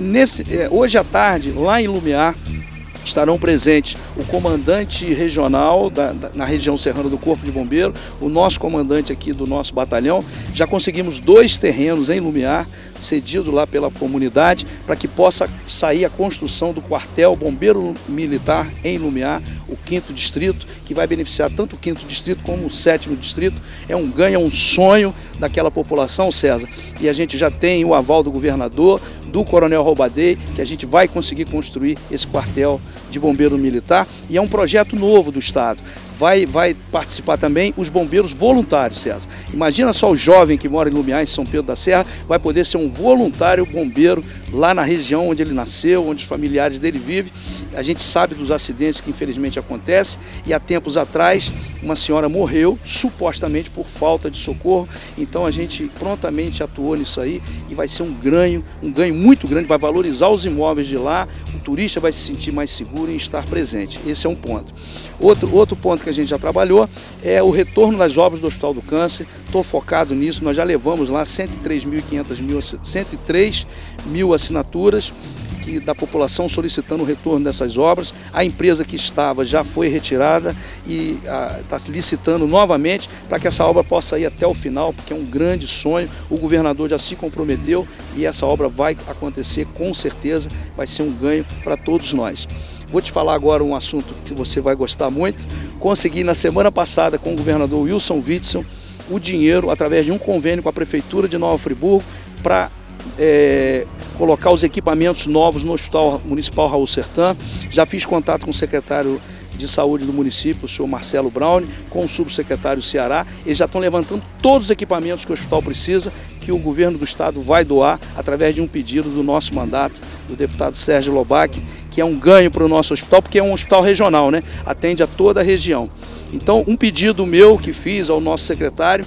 hoje à tarde, lá em Lumiar, estarão presentes o comandante regional na região serrana do Corpo de Bombeiro, o nosso comandante aqui do nosso batalhão. Já conseguimos 2 terrenos em Lumiar, cedidos lá pela comunidade, para que possa sair a construção do quartel Bombeiro Militar em Lumiar, o 5º distrito, que vai beneficiar tanto o 5º distrito como o 7º distrito. É um ganho, é um sonho daquela população, César. E a gente já tem o aval do governador, do Coronel Roubadei, que a gente vai conseguir construir esse quartel de bombeiro militar, e é um projeto novo do Estado. Vai participar também os bombeiros voluntários, César. Imagina só o jovem que mora em Lumiar, em São Pedro da Serra, vai poder ser um voluntário bombeiro lá na região onde ele nasceu, onde os familiares dele vivem. A gente sabe dos acidentes que infelizmente acontecem, e há tempos atrás uma senhora morreu, supostamente por falta de socorro. Então a gente prontamente atuou nisso aí e vai ser um ganho muito grande, vai valorizar os imóveis de lá, o turista vai se sentir mais seguro em estar presente. Esse é um ponto. Outro ponto que a gente já trabalhou é o retorno das obras do Hospital do Câncer. Estou focado nisso, nós já levamos lá 103 mil assinaturas da população solicitando o retorno dessas obras. A empresa que estava já foi retirada e está licitando novamente para que essa obra possa ir até o final, porque é um grande sonho. O governador já se comprometeu e essa obra vai acontecer com certeza, vai ser um ganho para todos nós. Vou te falar agora um assunto que você vai gostar muito. Consegui na semana passada com o governador Wilson Witzel o dinheiro através de um convênio com a Prefeitura de Nova Friburgo para colocar os equipamentos novos no Hospital Municipal Raul Sertan. Já fiz contato com o secretário de Saúde do município, o senhor Marcelo Brown, com o subsecretário Ceará. Eles já estão levantando todos os equipamentos que o hospital precisa, que o governo do estado vai doar através de um pedido do nosso mandato, do deputado Sérgio Lobac, que é um ganho para o nosso hospital, porque é um hospital regional, né? Atende a toda a região. Então, um pedido meu que fiz ao nosso secretário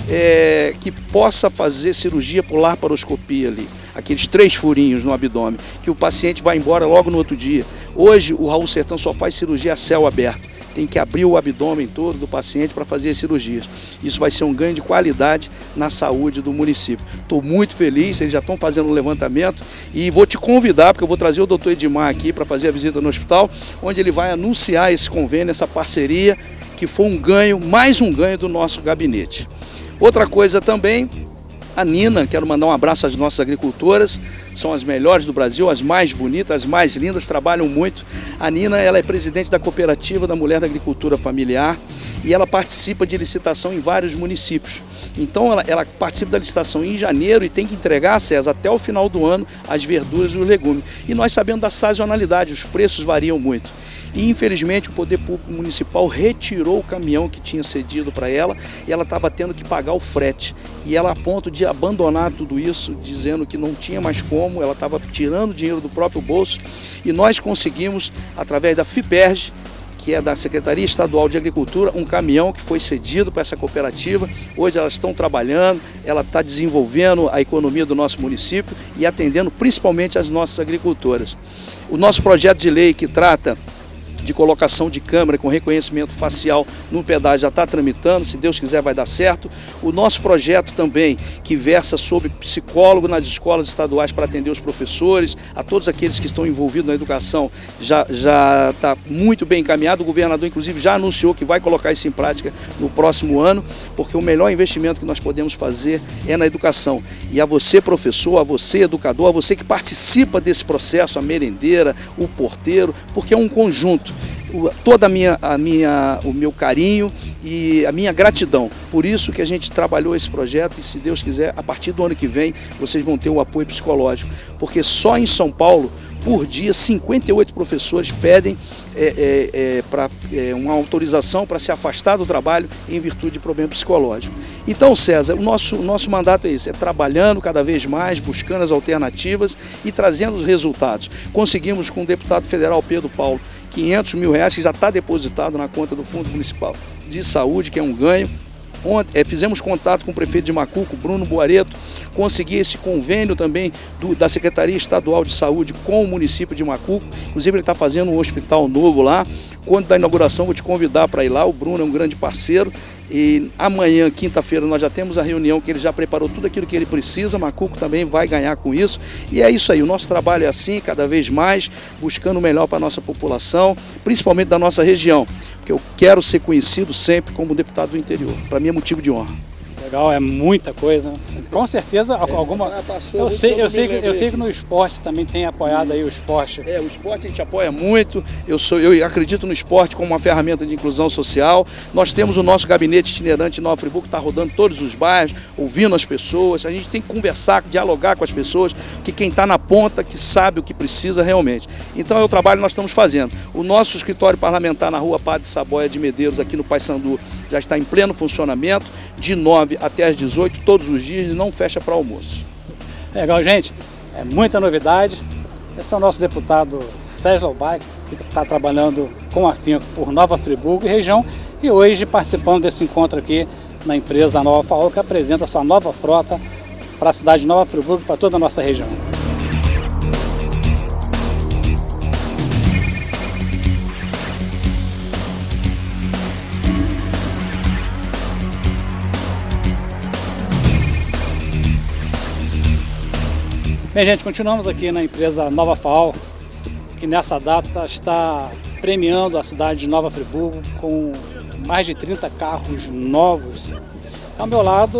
é que possa fazer cirurgia por laparoscopia ali, aqueles 3 furinhos no abdômen, que o paciente vai embora logo no outro dia. Hoje o Raul Sertan só faz cirurgia a céu aberto, tem que abrir o abdômen todo do paciente para fazer as cirurgias. Isso vai ser um ganho de qualidade na saúde do município. Estou muito feliz, eles já estão fazendo um levantamento e vou te convidar, porque eu vou trazer o doutor Edmar aqui para fazer a visita no hospital, onde ele vai anunciar esse convênio, essa parceria, que foi um ganho, mais um ganho do nosso gabinete. Outra coisa também, a Nina, quero mandar um abraço às nossas agricultoras, são as melhores do Brasil, as mais bonitas, as mais lindas, trabalham muito. A Nina, ela é presidente da Cooperativa da Mulher da Agricultura Familiar e ela participa de licitação em vários municípios. Então ela participa da licitação em janeiro e tem que entregar, César, até o final do ano as verduras e os legumes. E nós sabemos da sazonalidade, os preços variam muito. E infelizmente o Poder Público Municipal retirou o caminhão que tinha cedido para ela e ela estava tendo que pagar o frete. E ela a ponto de abandonar tudo isso, dizendo que não tinha mais como, ela estava tirando dinheiro do próprio bolso. E nós conseguimos, através da FIPERJ, que é da Secretaria Estadual de Agricultura, um caminhão que foi cedido para essa cooperativa. Hoje elas estão trabalhando, ela está desenvolvendo a economia do nosso município e atendendo principalmente as nossas agricultoras. O nosso projeto de lei que trata de colocação de câmera com reconhecimento facial no pedágio já está tramitando, se Deus quiser vai dar certo. O nosso projeto também, que versa sobre psicólogo nas escolas estaduais para atender os professores, a todos aqueles que estão envolvidos na educação, já está muito bem encaminhado. O governador, inclusive, já anunciou que vai colocar isso em prática no próximo ano, porque o melhor investimento que nós podemos fazer é na educação. E a você, professor, a você, educador, a você que participa desse processo, a merendeira, o porteiro, porque é um conjunto. Toda o meu carinho e a minha gratidão. Por isso que a gente trabalhou esse projeto e, se Deus quiser, a partir do ano que vem, vocês vão ter o apoio psicológico. Porque só em São Paulo, por dia, 58 professores pedem uma autorização para se afastar do trabalho em virtude de problema psicológico. Então, César, o nosso mandato é isso, é trabalhando cada vez mais, buscando as alternativas e trazendo os resultados. Conseguimos com o deputado federal Pedro Paulo R$500 mil, que já está depositado na conta do Fundo Municipal de Saúde, que é um ganho. Fizemos contato com o prefeito de Macuco, Bruno Boareto, consegui esse convênio também da Secretaria Estadual de Saúde com o município de Macuco. Inclusive ele está fazendo um hospital novo lá. Quando da inauguração vou te convidar para ir lá, o Bruno é um grande parceiro. E amanhã, quinta-feira, nós já temos a reunião que ele já preparou tudo aquilo que ele precisa. Macuco também vai ganhar com isso. E é isso aí, o nosso trabalho é assim, cada vez mais, buscando o melhor para a nossa população, principalmente da nossa região, porque eu quero ser conhecido sempre como deputado do interior. Para mim é motivo de honra. Legal, é muita coisa. Com certeza, alguma. Eu sei que no esporte também tem apoiado aí o esporte. O esporte a gente apoia muito. Eu acredito no esporte como uma ferramenta de inclusão social. Nós temos o nosso gabinete itinerante em Nova Friburgo, que está rodando todos os bairros, ouvindo as pessoas. A gente tem que conversar, dialogar com as pessoas, que quem está na ponta, que sabe o que precisa realmente. Então é o trabalho que nós estamos fazendo. O nosso escritório parlamentar na rua Padre Saboia de Medeiros, aqui no Paissandu, já está em pleno funcionamento, de 9 até às 18, todos os dias, e não fecha para almoço. Legal, gente. É muita novidade. Esse é o nosso deputado Sérgio Lobac, que está trabalhando com afinco por Nova Friburgo e região, e hoje participando desse encontro aqui na empresa Nova FAO, que apresenta a sua nova frota para a cidade de Nova Friburgo e para toda a nossa região. Bem, gente, continuamos aqui na empresa Nova FAO, que nessa data está premiando a cidade de Nova Friburgo com mais de 30 carros novos. Ao meu lado,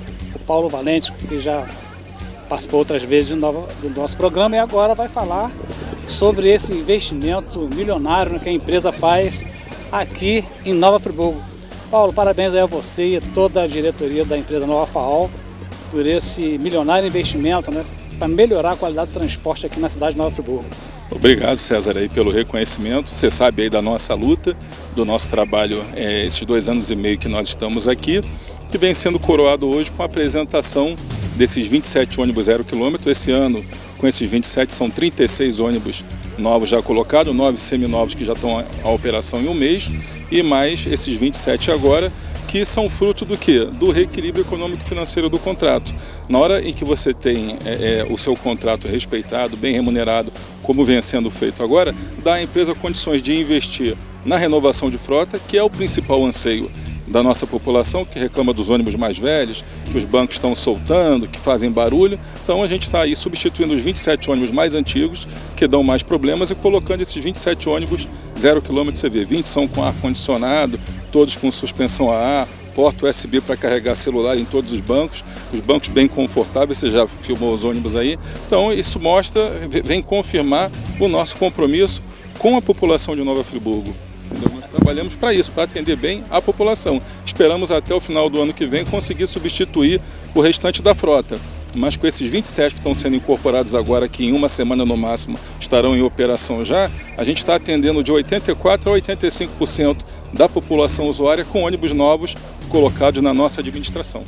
o Paulo Valente, que já participou outras vezes do nosso programa e agora vai falar sobre esse investimento milionário que a empresa faz aqui em Nova Friburgo. Paulo, parabéns aí a você e toda a diretoria da empresa Nova FAO por esse milionário investimento, né, para melhorar a qualidade do transporte aqui na cidade de Nova Friburgo. Obrigado, César, aí pelo reconhecimento. Você sabe aí da nossa luta, do nosso trabalho, esses 2 anos e meio que nós estamos aqui, que vem sendo coroado hoje com a apresentação desses 27 ônibus 0 km. Esse ano, com esses 27, são 36 ônibus novos já colocados, 9 seminovos que já estão à operação em um mês, e mais esses 27 agora, que são fruto do quê? Do reequilíbrio econômico e financeiro do contrato. Na hora em que você tem o seu contrato respeitado, bem remunerado, como vem sendo feito agora, dá à empresa condições de investir na renovação de frota, que é o principal anseio da nossa população, que reclama dos ônibus mais velhos, que os bancos estão soltando, que fazem barulho. Então a gente está aí substituindo os 27 ônibus mais antigos, que dão mais problemas, e colocando esses 27 ônibus 0 km, você vê, 20 são com ar-condicionado, todos com suspensão a ar, porta USB para carregar celular em todos os bancos bem confortáveis, você já filmou os ônibus aí. Então isso mostra, vem confirmar o nosso compromisso com a população de Nova Friburgo. Nós trabalhamos para isso, para atender bem a população. Esperamos até o final do ano que vem conseguir substituir o restante da frota. Mas com esses 27 que estão sendo incorporados agora, que em uma semana no máximo estarão em operação já, a gente está atendendo de 84% a 85% da população usuária com ônibus novos colocados na nossa administração.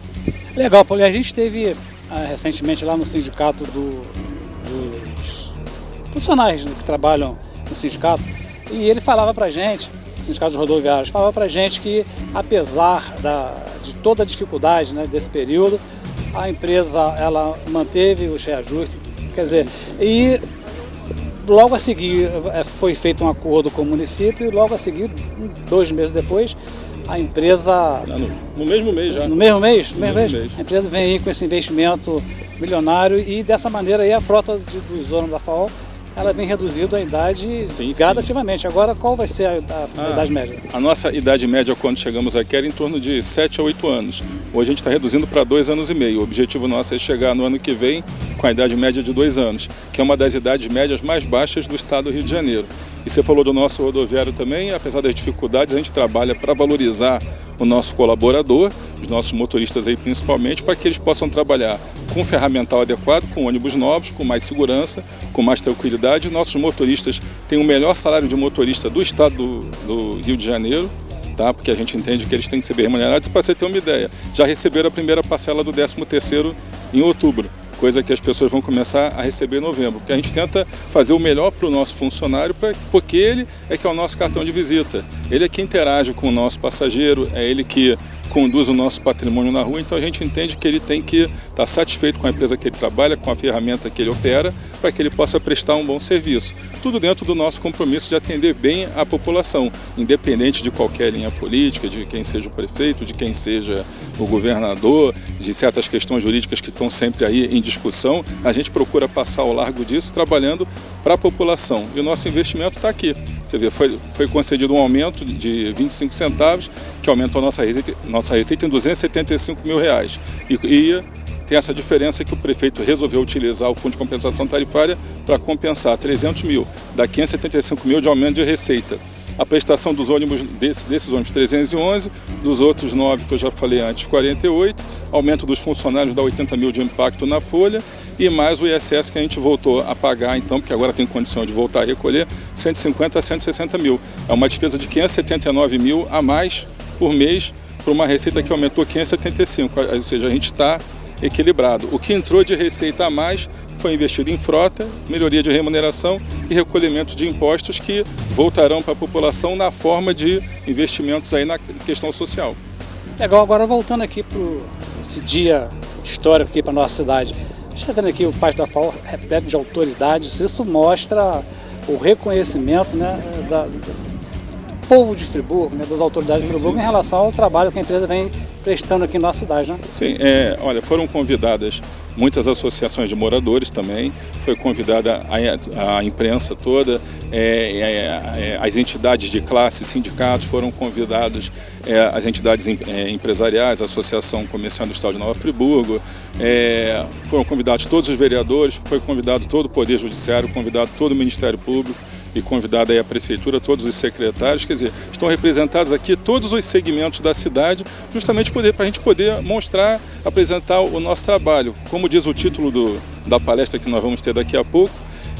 Legal, Paulo. A gente esteve recentemente lá no sindicato dos funcionários que trabalham no sindicato, e ele falava para a gente, o sindicato dos rodoviários, falava para a gente que, apesar de toda a dificuldade, né, desse período, a empresa ela manteve os reajustes, quer dizer, e logo a seguir foi feito um acordo com o município e logo a seguir, 2 meses depois, a empresa... No mesmo mês já. No mesmo mês? A empresa vem aí com esse investimento milionário e dessa maneira aí a frota dos ônibus da FAO, ela vem reduzindo a idade gradativamente. Agora, qual vai ser a idade média? A nossa idade média, quando chegamos aqui, era em torno de 7 a 8 anos. Hoje a gente está reduzindo para 2 anos e meio. O objetivo nosso é chegar no ano que vem com a idade média de 2 anos, que é uma das idades médias mais baixas do estado do Rio de Janeiro. E você falou do nosso rodoviário também, apesar das dificuldades, a gente trabalha para valorizar o nosso colaborador, os nossos motoristas aí principalmente, para que eles possam trabalhar com ferramental adequado, com ônibus novos, com mais segurança, com mais tranquilidade. Nossos motoristas têm o melhor salário de motorista do estado do Rio de Janeiro, tá? Porque a gente entende que eles têm que ser bem remunerados. Para você ter uma ideia, já receberam a primeira parcela do 13º em outubro, coisa que as pessoas vão começar a receber em novembro, porque a gente tenta fazer o melhor para o nosso funcionário, porque ele é que é o nosso cartão de visita, ele é que interage com o nosso passageiro, é ele que conduz o nosso patrimônio na rua, então a gente entende que ele tem que estar satisfeito com a empresa que ele trabalha, com a ferramenta que ele opera, para que ele possa prestar um bom serviço. Tudo dentro do nosso compromisso de atender bem a população, independente de qualquer linha política, de quem seja o prefeito, de quem seja o governador, de certas questões jurídicas que estão sempre aí em discussão, a gente procura passar ao largo disso trabalhando para a população. E o nosso investimento está aqui. Quer dizer, foi concedido um aumento de 25 centavos, que aumentou a nossa receita em R$275 mil. E tem essa diferença que o prefeito resolveu utilizar o Fundo de Compensação Tarifária para compensar 300 mil, dá 575 mil de aumento de receita. A prestação dos ônibus, desses ônibus 311, dos outros 9 que eu já falei antes, 48, aumento dos funcionários dá 80 mil de impacto na folha e mais o ISS que a gente voltou a pagar, então, porque agora tem condição de voltar a recolher, 150 a 160 mil. É uma despesa de 579 mil a mais por mês para uma receita que aumentou 575, ou seja, a gente está equilibrado. O que entrou de receita a mais foi investido em frota, melhoria de remuneração e recolhimento de impostos que voltarão para a população na forma de investimentos aí na questão social. Legal, agora voltando aqui para esse dia histórico aqui para a nossa cidade. A gente está vendo aqui o Pátio da FAO repleto de autoridades, isso mostra o reconhecimento, né, do povo de Friburgo, né, das autoridades de Friburgo em relação ao trabalho que a empresa vem prestando aqui na nossa cidade, né? Sim, olha, foram convidadas muitas associações de moradores também, foi convidada a imprensa toda, as entidades de classe, sindicatos, foram convidados as entidades empresariais, a Associação Comercial Industrial de Nova Friburgo, foram convidados todos os vereadores, foi convidado todo o Poder Judiciário, convidado todo o Ministério Público, e convidada aí a Prefeitura, todos os secretários, quer dizer, estão representados aqui todos os segmentos da cidade, justamente para a gente poder mostrar, apresentar o nosso trabalho. Como diz o título da palestra que nós vamos ter daqui a pouco,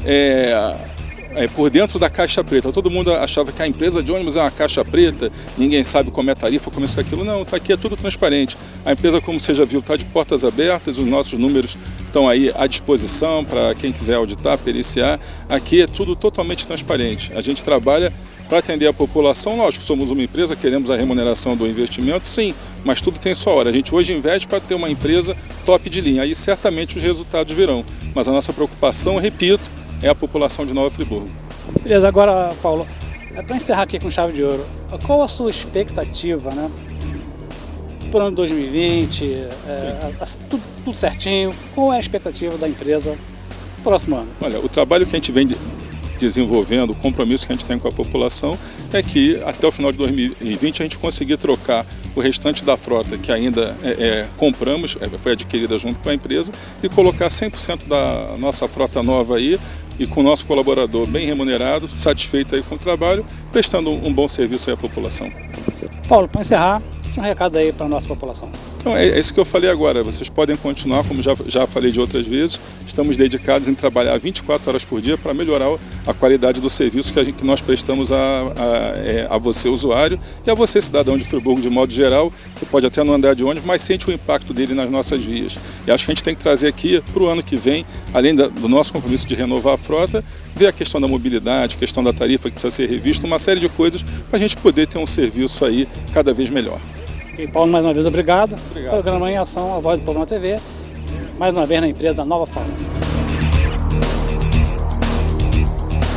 por dentro da caixa preta. Todo mundo achava que a empresa de ônibus é uma caixa preta, ninguém sabe como é a tarifa, como é isso, aquilo. Não, aqui é tudo transparente. A empresa, como você já viu, está de portas abertas, os nossos números estão aí à disposição para quem quiser auditar, periciar. Aqui é tudo totalmente transparente. A gente trabalha para atender a população, lógico, somos uma empresa, queremos a remuneração do investimento, sim, mas tudo tem sua hora. A gente hoje investe para ter uma empresa top de linha, aí certamente os resultados virão. Mas a nossa preocupação, repito, é a população de Nova Friburgo. Beleza, agora, Paulo, para encerrar aqui com chave de ouro, qual a sua expectativa, né, para o ano de 2020, tudo certinho, qual é a expectativa da empresa no próximo ano? Olha, o trabalho que a gente vem desenvolvendo, o compromisso que a gente tem com a população é que até o final de 2020 a gente conseguir trocar o restante da frota que ainda compramos, foi adquirida junto com a empresa, e colocar 100% da nossa frota nova aí e com o nosso colaborador bem remunerado, satisfeito aí com o trabalho, prestando um bom serviço aí à população. Paulo, para encerrar, um recado aí para a nossa população. Então, é isso que eu falei agora, vocês podem continuar, como já falei de outras vezes, estamos dedicados em trabalhar 24 horas por dia para melhorar a qualidade do serviço que nós prestamos a você, usuário, e a você, cidadão de Friburgo, de modo geral, que pode até não andar de ônibus, mas sente o impacto dele nas nossas vias. E acho que a gente tem que trazer aqui, para o ano que vem, além do nosso compromisso de renovar a frota, ver a questão da mobilidade, a questão da tarifa que precisa ser revista, uma série de coisas para a gente poder ter um serviço aí cada vez melhor. E Paulo, mais uma vez, obrigado. Programa em Ação, a Voz do Povo na TV, mais uma vez na empresa Nova FAO.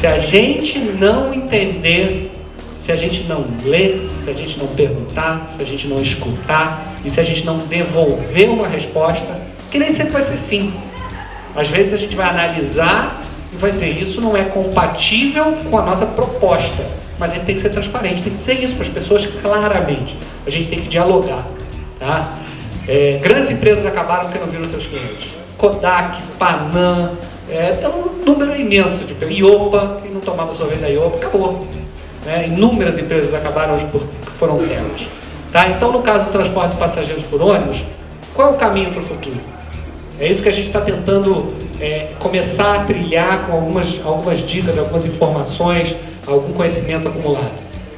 Se a gente não entender, se a gente não ler, se a gente não perguntar, se a gente não escutar e se a gente não devolver uma resposta, que nem sempre vai ser sim. Às vezes a gente vai analisar e vai dizer, isso não é compatível com a nossa proposta, mas a gente tem que ser transparente, tem que dizer isso para as pessoas claramente. A gente tem que dialogar, tá? Grandes empresas acabaram porque não viram seus clientes. Kodak, Panam, um número imenso de Iopa, quem não tomava sorvete da Iopa, acabou. Inúmeras empresas acabaram porque foram cegas. Tá? Então, no caso do transporte de passageiros por ônibus, qual é o caminho para o futuro? É isso que a gente está tentando começar a trilhar com algumas dicas, algumas informações, algum conhecimento acumulado.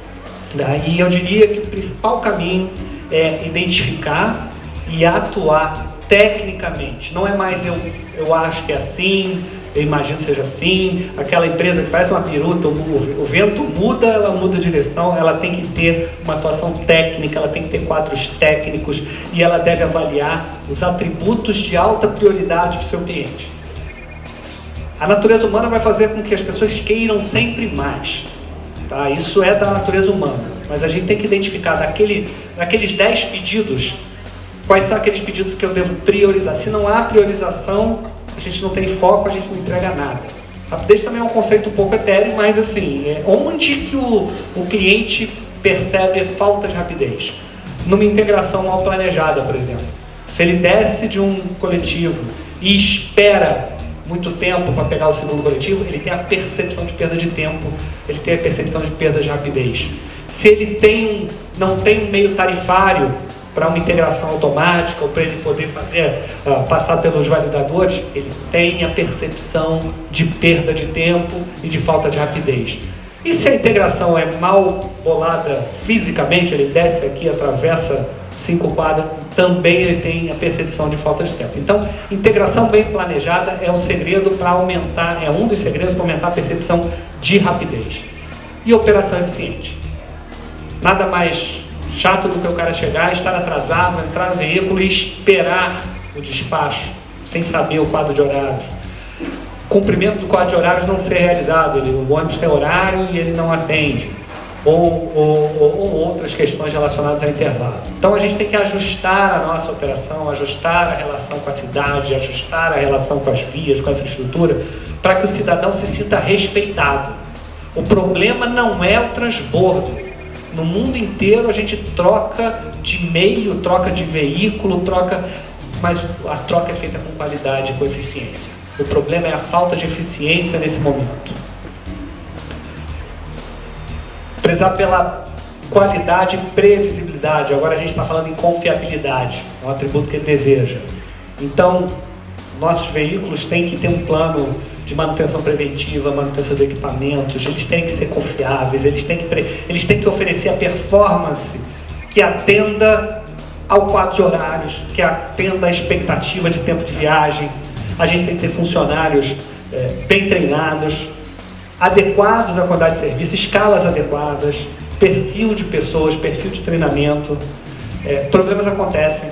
E eu diria que o principal caminho é identificar e atuar tecnicamente. Não é mais eu acho que é assim, eu imagino que seja assim, aquela empresa que parece uma biruta, o vento muda, ela muda a direção, ela tem que ter uma atuação técnica, ela tem que ter quadros técnicos e ela deve avaliar os atributos de alta prioridade do seu cliente. A natureza humana vai fazer com que as pessoas queiram sempre mais. Tá? Isso é da natureza humana, mas a gente tem que identificar daqueles 10 pedidos, quais são aqueles pedidos que eu devo priorizar. Se não há priorização, a gente não tem foco, a gente não entrega nada. Rapidez também é um conceito um pouco etéreo, mas assim, onde que o cliente percebe falta de rapidez? Numa integração mal planejada, por exemplo. Se ele desce de um coletivo e espera muito tempo para pegar o segundo coletivo, ele tem a percepção de perda de tempo, ele tem a percepção de perda de rapidez. Se ele não tem um meio tarifário para uma integração automática ou para ele poder passar pelos validadores, ele tem a percepção de perda de tempo e de falta de rapidez. E se a integração é mal bolada fisicamente, ele desce aqui, atravessa 5 quadras, também ele tem a percepção de falta de tempo. Então, integração bem planejada é um segredo para aumentar, é um dos segredos para aumentar a percepção de rapidez. E operação eficiente. Nada mais chato do que o cara chegar, estar atrasado, entrar no veículo e esperar o despacho, sem saber o quadro de horários. Cumprimento do quadro de horários não ser realizado, o ônibus tem horário e ele não atende. Ou outras questões relacionadas ao intervalo. Então a gente tem que ajustar a nossa operação, ajustar a relação com a cidade, ajustar a relação com as vias, com a infraestrutura, para que o cidadão se sinta respeitado. O problema não é o transbordo. No mundo inteiro a gente troca de meio, troca de veículo, mas a troca é feita com qualidade, com eficiência. O problema é a falta de eficiência nesse momento. Prezar pela qualidade e previsibilidade. Agora a gente está falando em confiabilidade, é um atributo que ele deseja. Então, nossos veículos têm que ter um plano de manutenção preventiva, manutenção de equipamentos, eles têm que ser confiáveis, eles têm que oferecer a performance que atenda ao quadro de horários, que atenda à expectativa de tempo de viagem. A gente tem que ter funcionários bem treinados, adequados à qualidade de serviço, escalas adequadas, perfil de pessoas, perfil de treinamento. Problemas acontecem.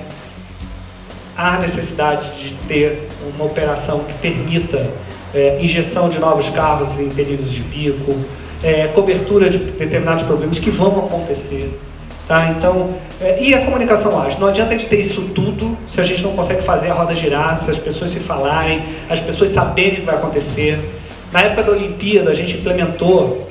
Há necessidade de ter uma operação que permita injeção de novos carros em períodos de pico, cobertura de determinados problemas que vão acontecer. Tá? Então, e a comunicação ágil. Não adianta a gente ter isso tudo se a gente não consegue fazer a roda girar, se as pessoas se falarem, as pessoas saberem o que vai acontecer. Na época da Olimpíada, a gente implementou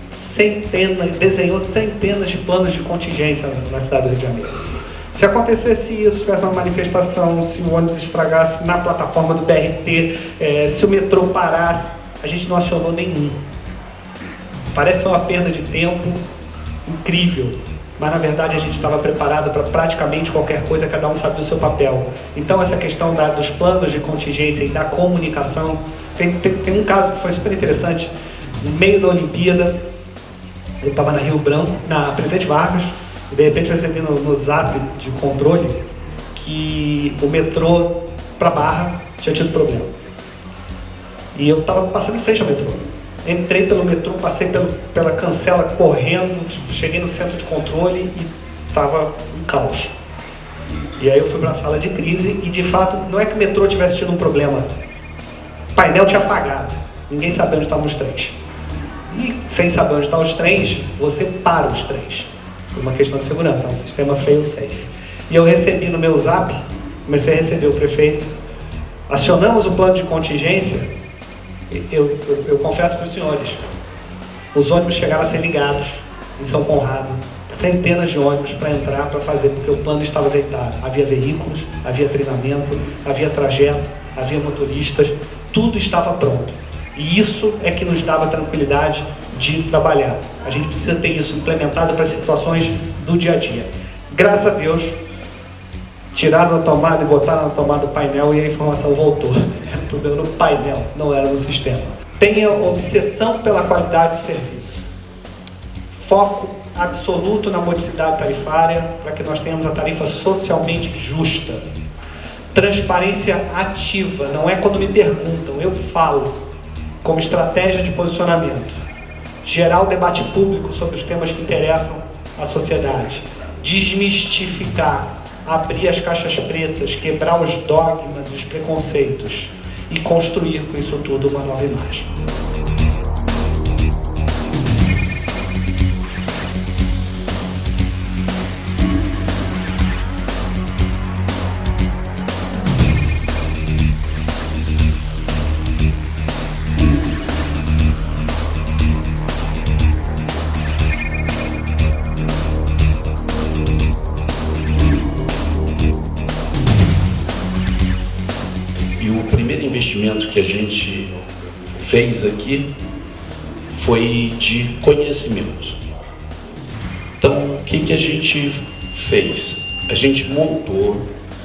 desenhou centenas de planos de contingência na cidade do Rio de Janeiro. Se acontecesse isso, tivesse uma manifestação, se o ônibus estragasse na plataforma do BRT, se o metrô parasse, a gente não acionou nenhum. Parece uma perda de tempo incrível, mas na verdade a gente estava preparado para praticamente qualquer coisa, cada um sabia o seu papel. Então essa questão dos planos de contingência e da comunicação, tem um caso que foi super interessante. No meio da Olimpíada, eu estava na Rio Branco, na Presidente Vargas, e de repente eu recebi no zap de controle que o metrô para Barra tinha tido problema. E eu estava passando em frente ao metrô. Entrei pelo metrô, passei pela cancela correndo, cheguei no centro de controle e estava um caos. E aí eu fui para a sala de crise e de fato não é que o metrô tivesse tido um problema. O painel tinha apagado, ninguém sabia onde estavam os trens. sem saber onde estão os trens, você para os trens. Por uma questão de segurança, é um sistema fail-safe. E eu recebi no meu zap, comecei a receber o prefeito, acionamos o plano de contingência. Eu confesso para os senhores, os ônibus chegaram a ser ligados em São Conrado, centenas de ônibus para entrar, para fazer, porque o plano estava deitado. Havia veículos, havia treinamento, havia trajeto, havia motoristas, tudo estava pronto. E isso é que nos dava tranquilidade de trabalhar. A gente precisa ter isso implementado para situações do dia a dia. Graças a Deus, tiraram a tomada e botaram na tomada o painel e a informação voltou. Era o problema no painel, não era no sistema. Tenha obsessão pela qualidade do serviço. Foco absoluto na modicidade tarifária para que nós tenhamos a tarifa socialmente justa. Transparência ativa, não é quando me perguntam, eu falo, como estratégia de posicionamento. Gerar o debate público sobre os temas que interessam à sociedade. Desmistificar, abrir as caixas pretas, quebrar os dogmas e os preconceitos e construir com isso tudo uma nova imagem. Que a gente fez aqui foi de conhecimento. Então, o que a gente fez? A gente montou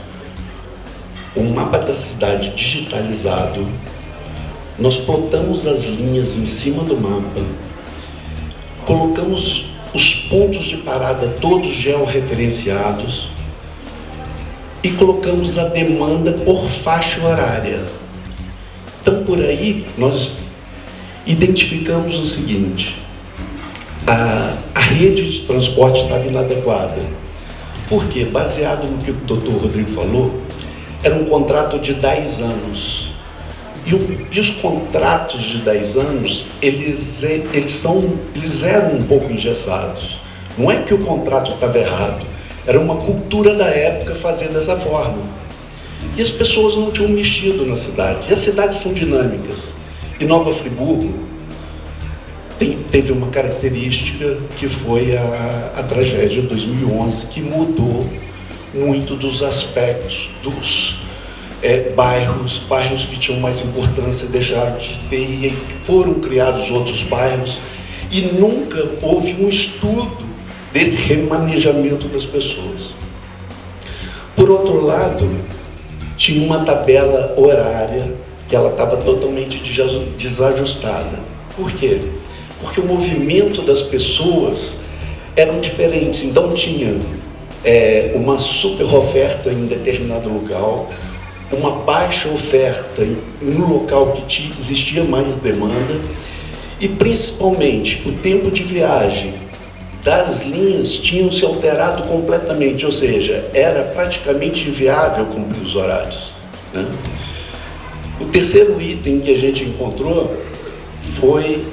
um mapa da cidade digitalizado, nós plotamos as linhas em cima do mapa, colocamos os pontos de parada todos georreferenciados e colocamos a demanda por faixa horária. Então, por aí, nós identificamos o seguinte: a rede de transporte estava inadequada. Por quê? Baseado no que o doutor Rodrigo falou, era um contrato de 10 anos. E os contratos de 10 anos, eles eram um pouco engessados. Não é que o contrato estava errado, era uma cultura da época fazer dessa forma. E as pessoas não tinham mexido na cidade. E as cidades são dinâmicas. E Nova Friburgo teve uma característica que foi a tragédia de 2011, que mudou muito dos aspectos dos bairros que tinham mais importância deixaram de ter e foram criados outros bairros e nunca houve um estudo desse remanejamento das pessoas. Por outro lado, tinha uma tabela horária que ela estava totalmente desajustada. Por quê? Porque o movimento das pessoas eram diferentes. Então tinha uma super oferta em determinado local, uma baixa oferta em um local que existia mais demanda e principalmente o tempo de viagem das linhas tinham se alterado completamente, ou seja, era praticamente inviável cumprir os horários, né? O terceiro item que a gente encontrou foi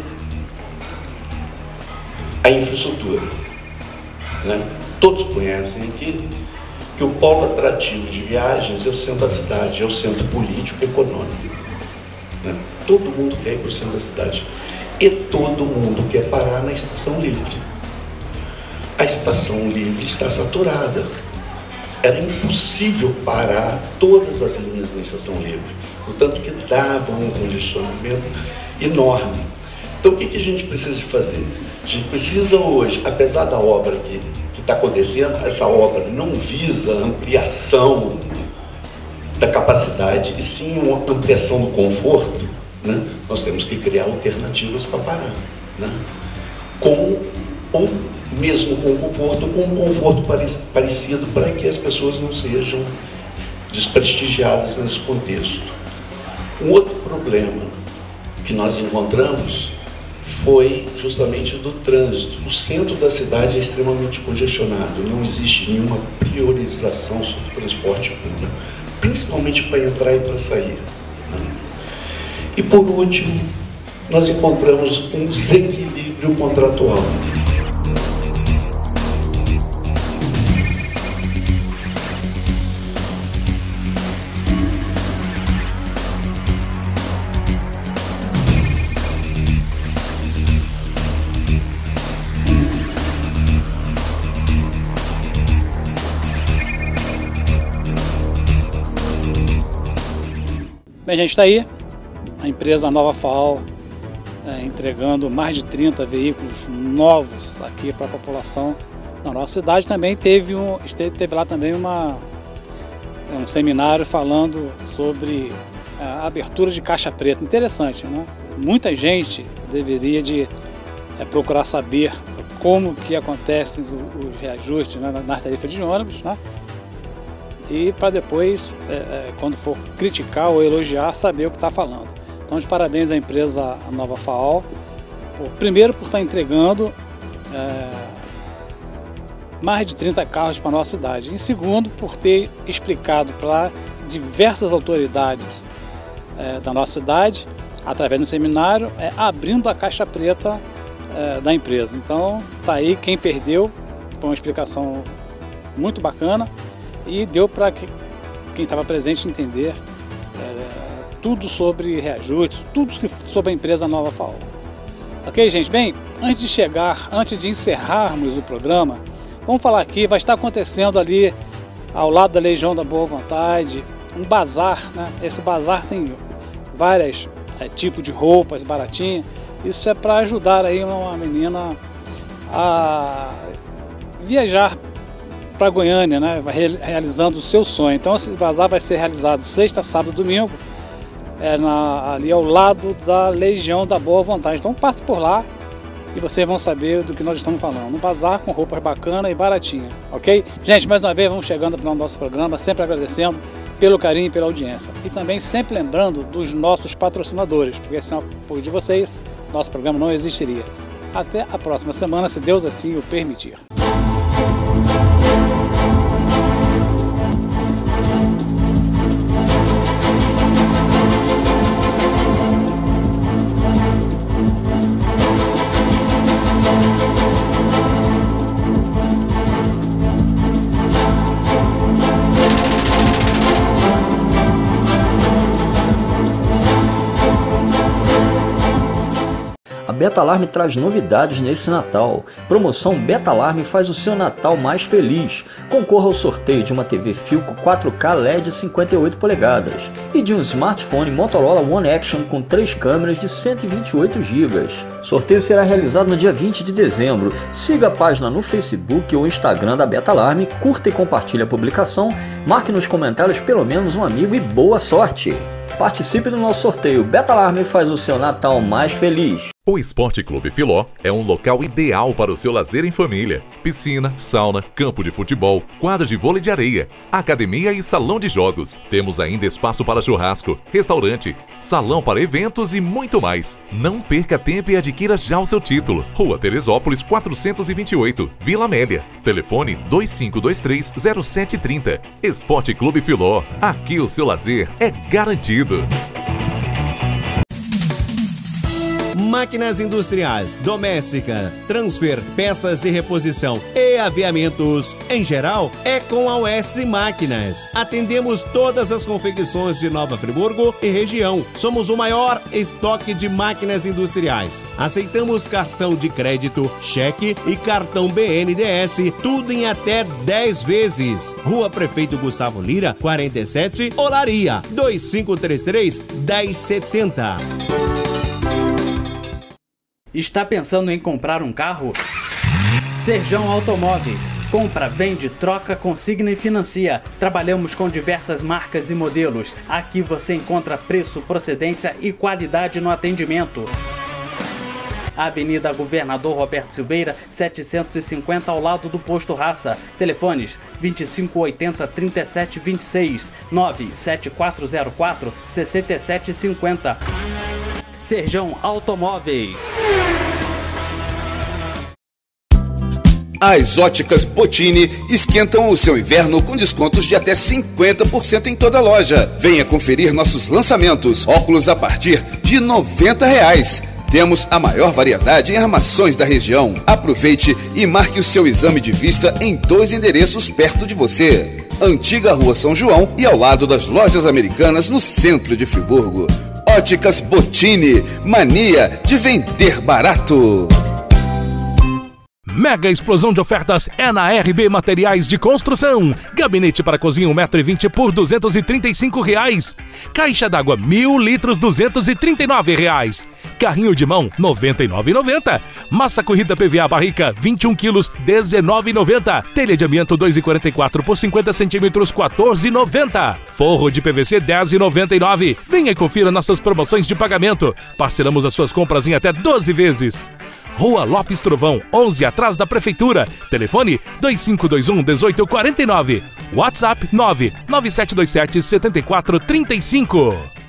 a infraestrutura, né? Todos conhecem aqui que o polo atrativo de viagens é o centro da cidade, é o centro político e econômico, né? Todo mundo quer ir para o centro da cidade e todo mundo quer parar na estação livre. A estação livre está saturada. Era impossível parar todas as linhas na estação livre, portanto que dava um congestionamento enorme. Então o que a gente precisa fazer? A gente precisa hoje, apesar da obra que está acontecendo, essa obra não visa ampliação da capacidade, e sim uma ampliação do conforto, né? Nós temos que criar alternativas para parar, né? Ou mesmo com conforto, com um conforto parecido para que as pessoas não sejam desprestigiadas nesse contexto. Um outro problema que nós encontramos foi justamente do trânsito. O centro da cidade é extremamente congestionado, não existe nenhuma priorização sobre o transporte público, principalmente para entrar e para sair, né? E por último, nós encontramos um desequilíbrio equilíbrio contratual. Bem, gente, está aí a empresa Nova FAO entregando mais de 30 veículos novos aqui para a população da nossa cidade. Também teve lá também um seminário falando sobre a abertura de caixa preta. Interessante, né? Muita gente deveria procurar saber como que acontecem os reajustes, né, nas tarifas de ônibus, né? E para depois, quando for criticar ou elogiar, saber o que está falando. Então, de parabéns à empresa Nova FAO, primeiro por estar entregando mais de 30 carros para a nossa cidade. Em segundo, por ter explicado para diversas autoridades da nossa cidade, através do seminário, abrindo a caixa preta da empresa. Então, tá aí, quem perdeu, foi uma explicação muito bacana. E deu para quem estava presente entender tudo sobre reajustes, tudo sobre a empresa Nova FAO. Ok, gente? Bem, antes de encerrarmos o programa, vamos falar aqui, vai estar acontecendo ali, ao lado da Legião da Boa Vontade, um bazar, né? Esse bazar tem vários tipos de roupas baratinhas. Isso é para ajudar aí uma menina a viajar para Goiânia, né, realizando o seu sonho. Então esse bazar vai ser realizado sexta, sábado, domingo, ali ao lado da Legião da Boa Vontade. Então passe por lá e vocês vão saber do que nós estamos falando. Um bazar com roupas bacanas e baratinhas, ok? Gente, mais uma vez vamos chegando ao final do nosso programa, sempre agradecendo pelo carinho e pela audiência. E também sempre lembrando dos nossos patrocinadores, porque sem o apoio de vocês, nosso programa não existiria. Até a próxima semana, se Deus assim o permitir. Betalarme traz novidades nesse Natal. Promoção Betalarme faz o seu Natal mais feliz. Concorra ao sorteio de uma TV Philco 4K LED 58 polegadas e de um smartphone Motorola One Action com 3 câmeras de 128 GB. Sorteio será realizado no dia 20 de dezembro. Siga a página no Facebook ou Instagram da Betalarme, curta e compartilhe a publicação, marque nos comentários pelo menos um amigo e boa sorte! Participe do nosso sorteio. Betalarme faz o seu Natal mais feliz. O Esporte Clube Filó é um local ideal para o seu lazer em família. Piscina, sauna, campo de futebol, quadra de vôlei de areia, academia e salão de jogos. Temos ainda espaço para churrasco, restaurante, salão para eventos e muito mais. Não perca tempo e adquira já o seu título. Rua Teresópolis 428, Vila Amélia. Telefone 2523-0730. Esporte Clube Filó. Aqui o seu lazer é garantido. Máquinas industriais, doméstica, transfer, peças de reposição e aviamentos, em geral, é com a OS Máquinas. Atendemos todas as confecções de Nova Friburgo e região. Somos o maior estoque de máquinas industriais. Aceitamos cartão de crédito, cheque e cartão BNDES, tudo em até 10 vezes. Rua Prefeito Gustavo Lira, 47, Olaria, 2533-1070. Está pensando em comprar um carro? Serjão Automóveis. Compra, vende, troca, consigna e financia. Trabalhamos com diversas marcas e modelos. Aqui você encontra preço, procedência e qualidade no atendimento. Avenida Governador Roberto Silveira, 750, ao lado do Posto Raça. Telefones 2580-3726, 97404-6750. Serjão Automóveis. As óticas Botini esquentam o seu inverno com descontos de até 50% em toda a loja. Venha conferir nossos lançamentos. Óculos a partir de R$90. Temos a maior variedade em armações da região. Aproveite e marque o seu exame de vista em 2 endereços perto de você. Antiga Rua São João e ao lado das Lojas Americanas no centro de Friburgo. Óticas Bottini, mania de vender barato. Mega explosão de ofertas é na RB Materiais de Construção. Gabinete para cozinha 1,20 m por R$ 235. Caixa d'água 1000 litros R$ 239. Carrinho de mão R$ 99,90. Massa corrida PVA barrica 21 kg R$ 19,90. Telha de amianto 2,44 por 50 cm R$ 14,90. Forro de PVC R$ 10,99. Venha e confira nossas promoções de pagamento. Parcelamos as suas compras em até 12 vezes. Rua Lopes Trovão, 11, atrás da Prefeitura. Telefone 2521-1849. WhatsApp 99727-7435.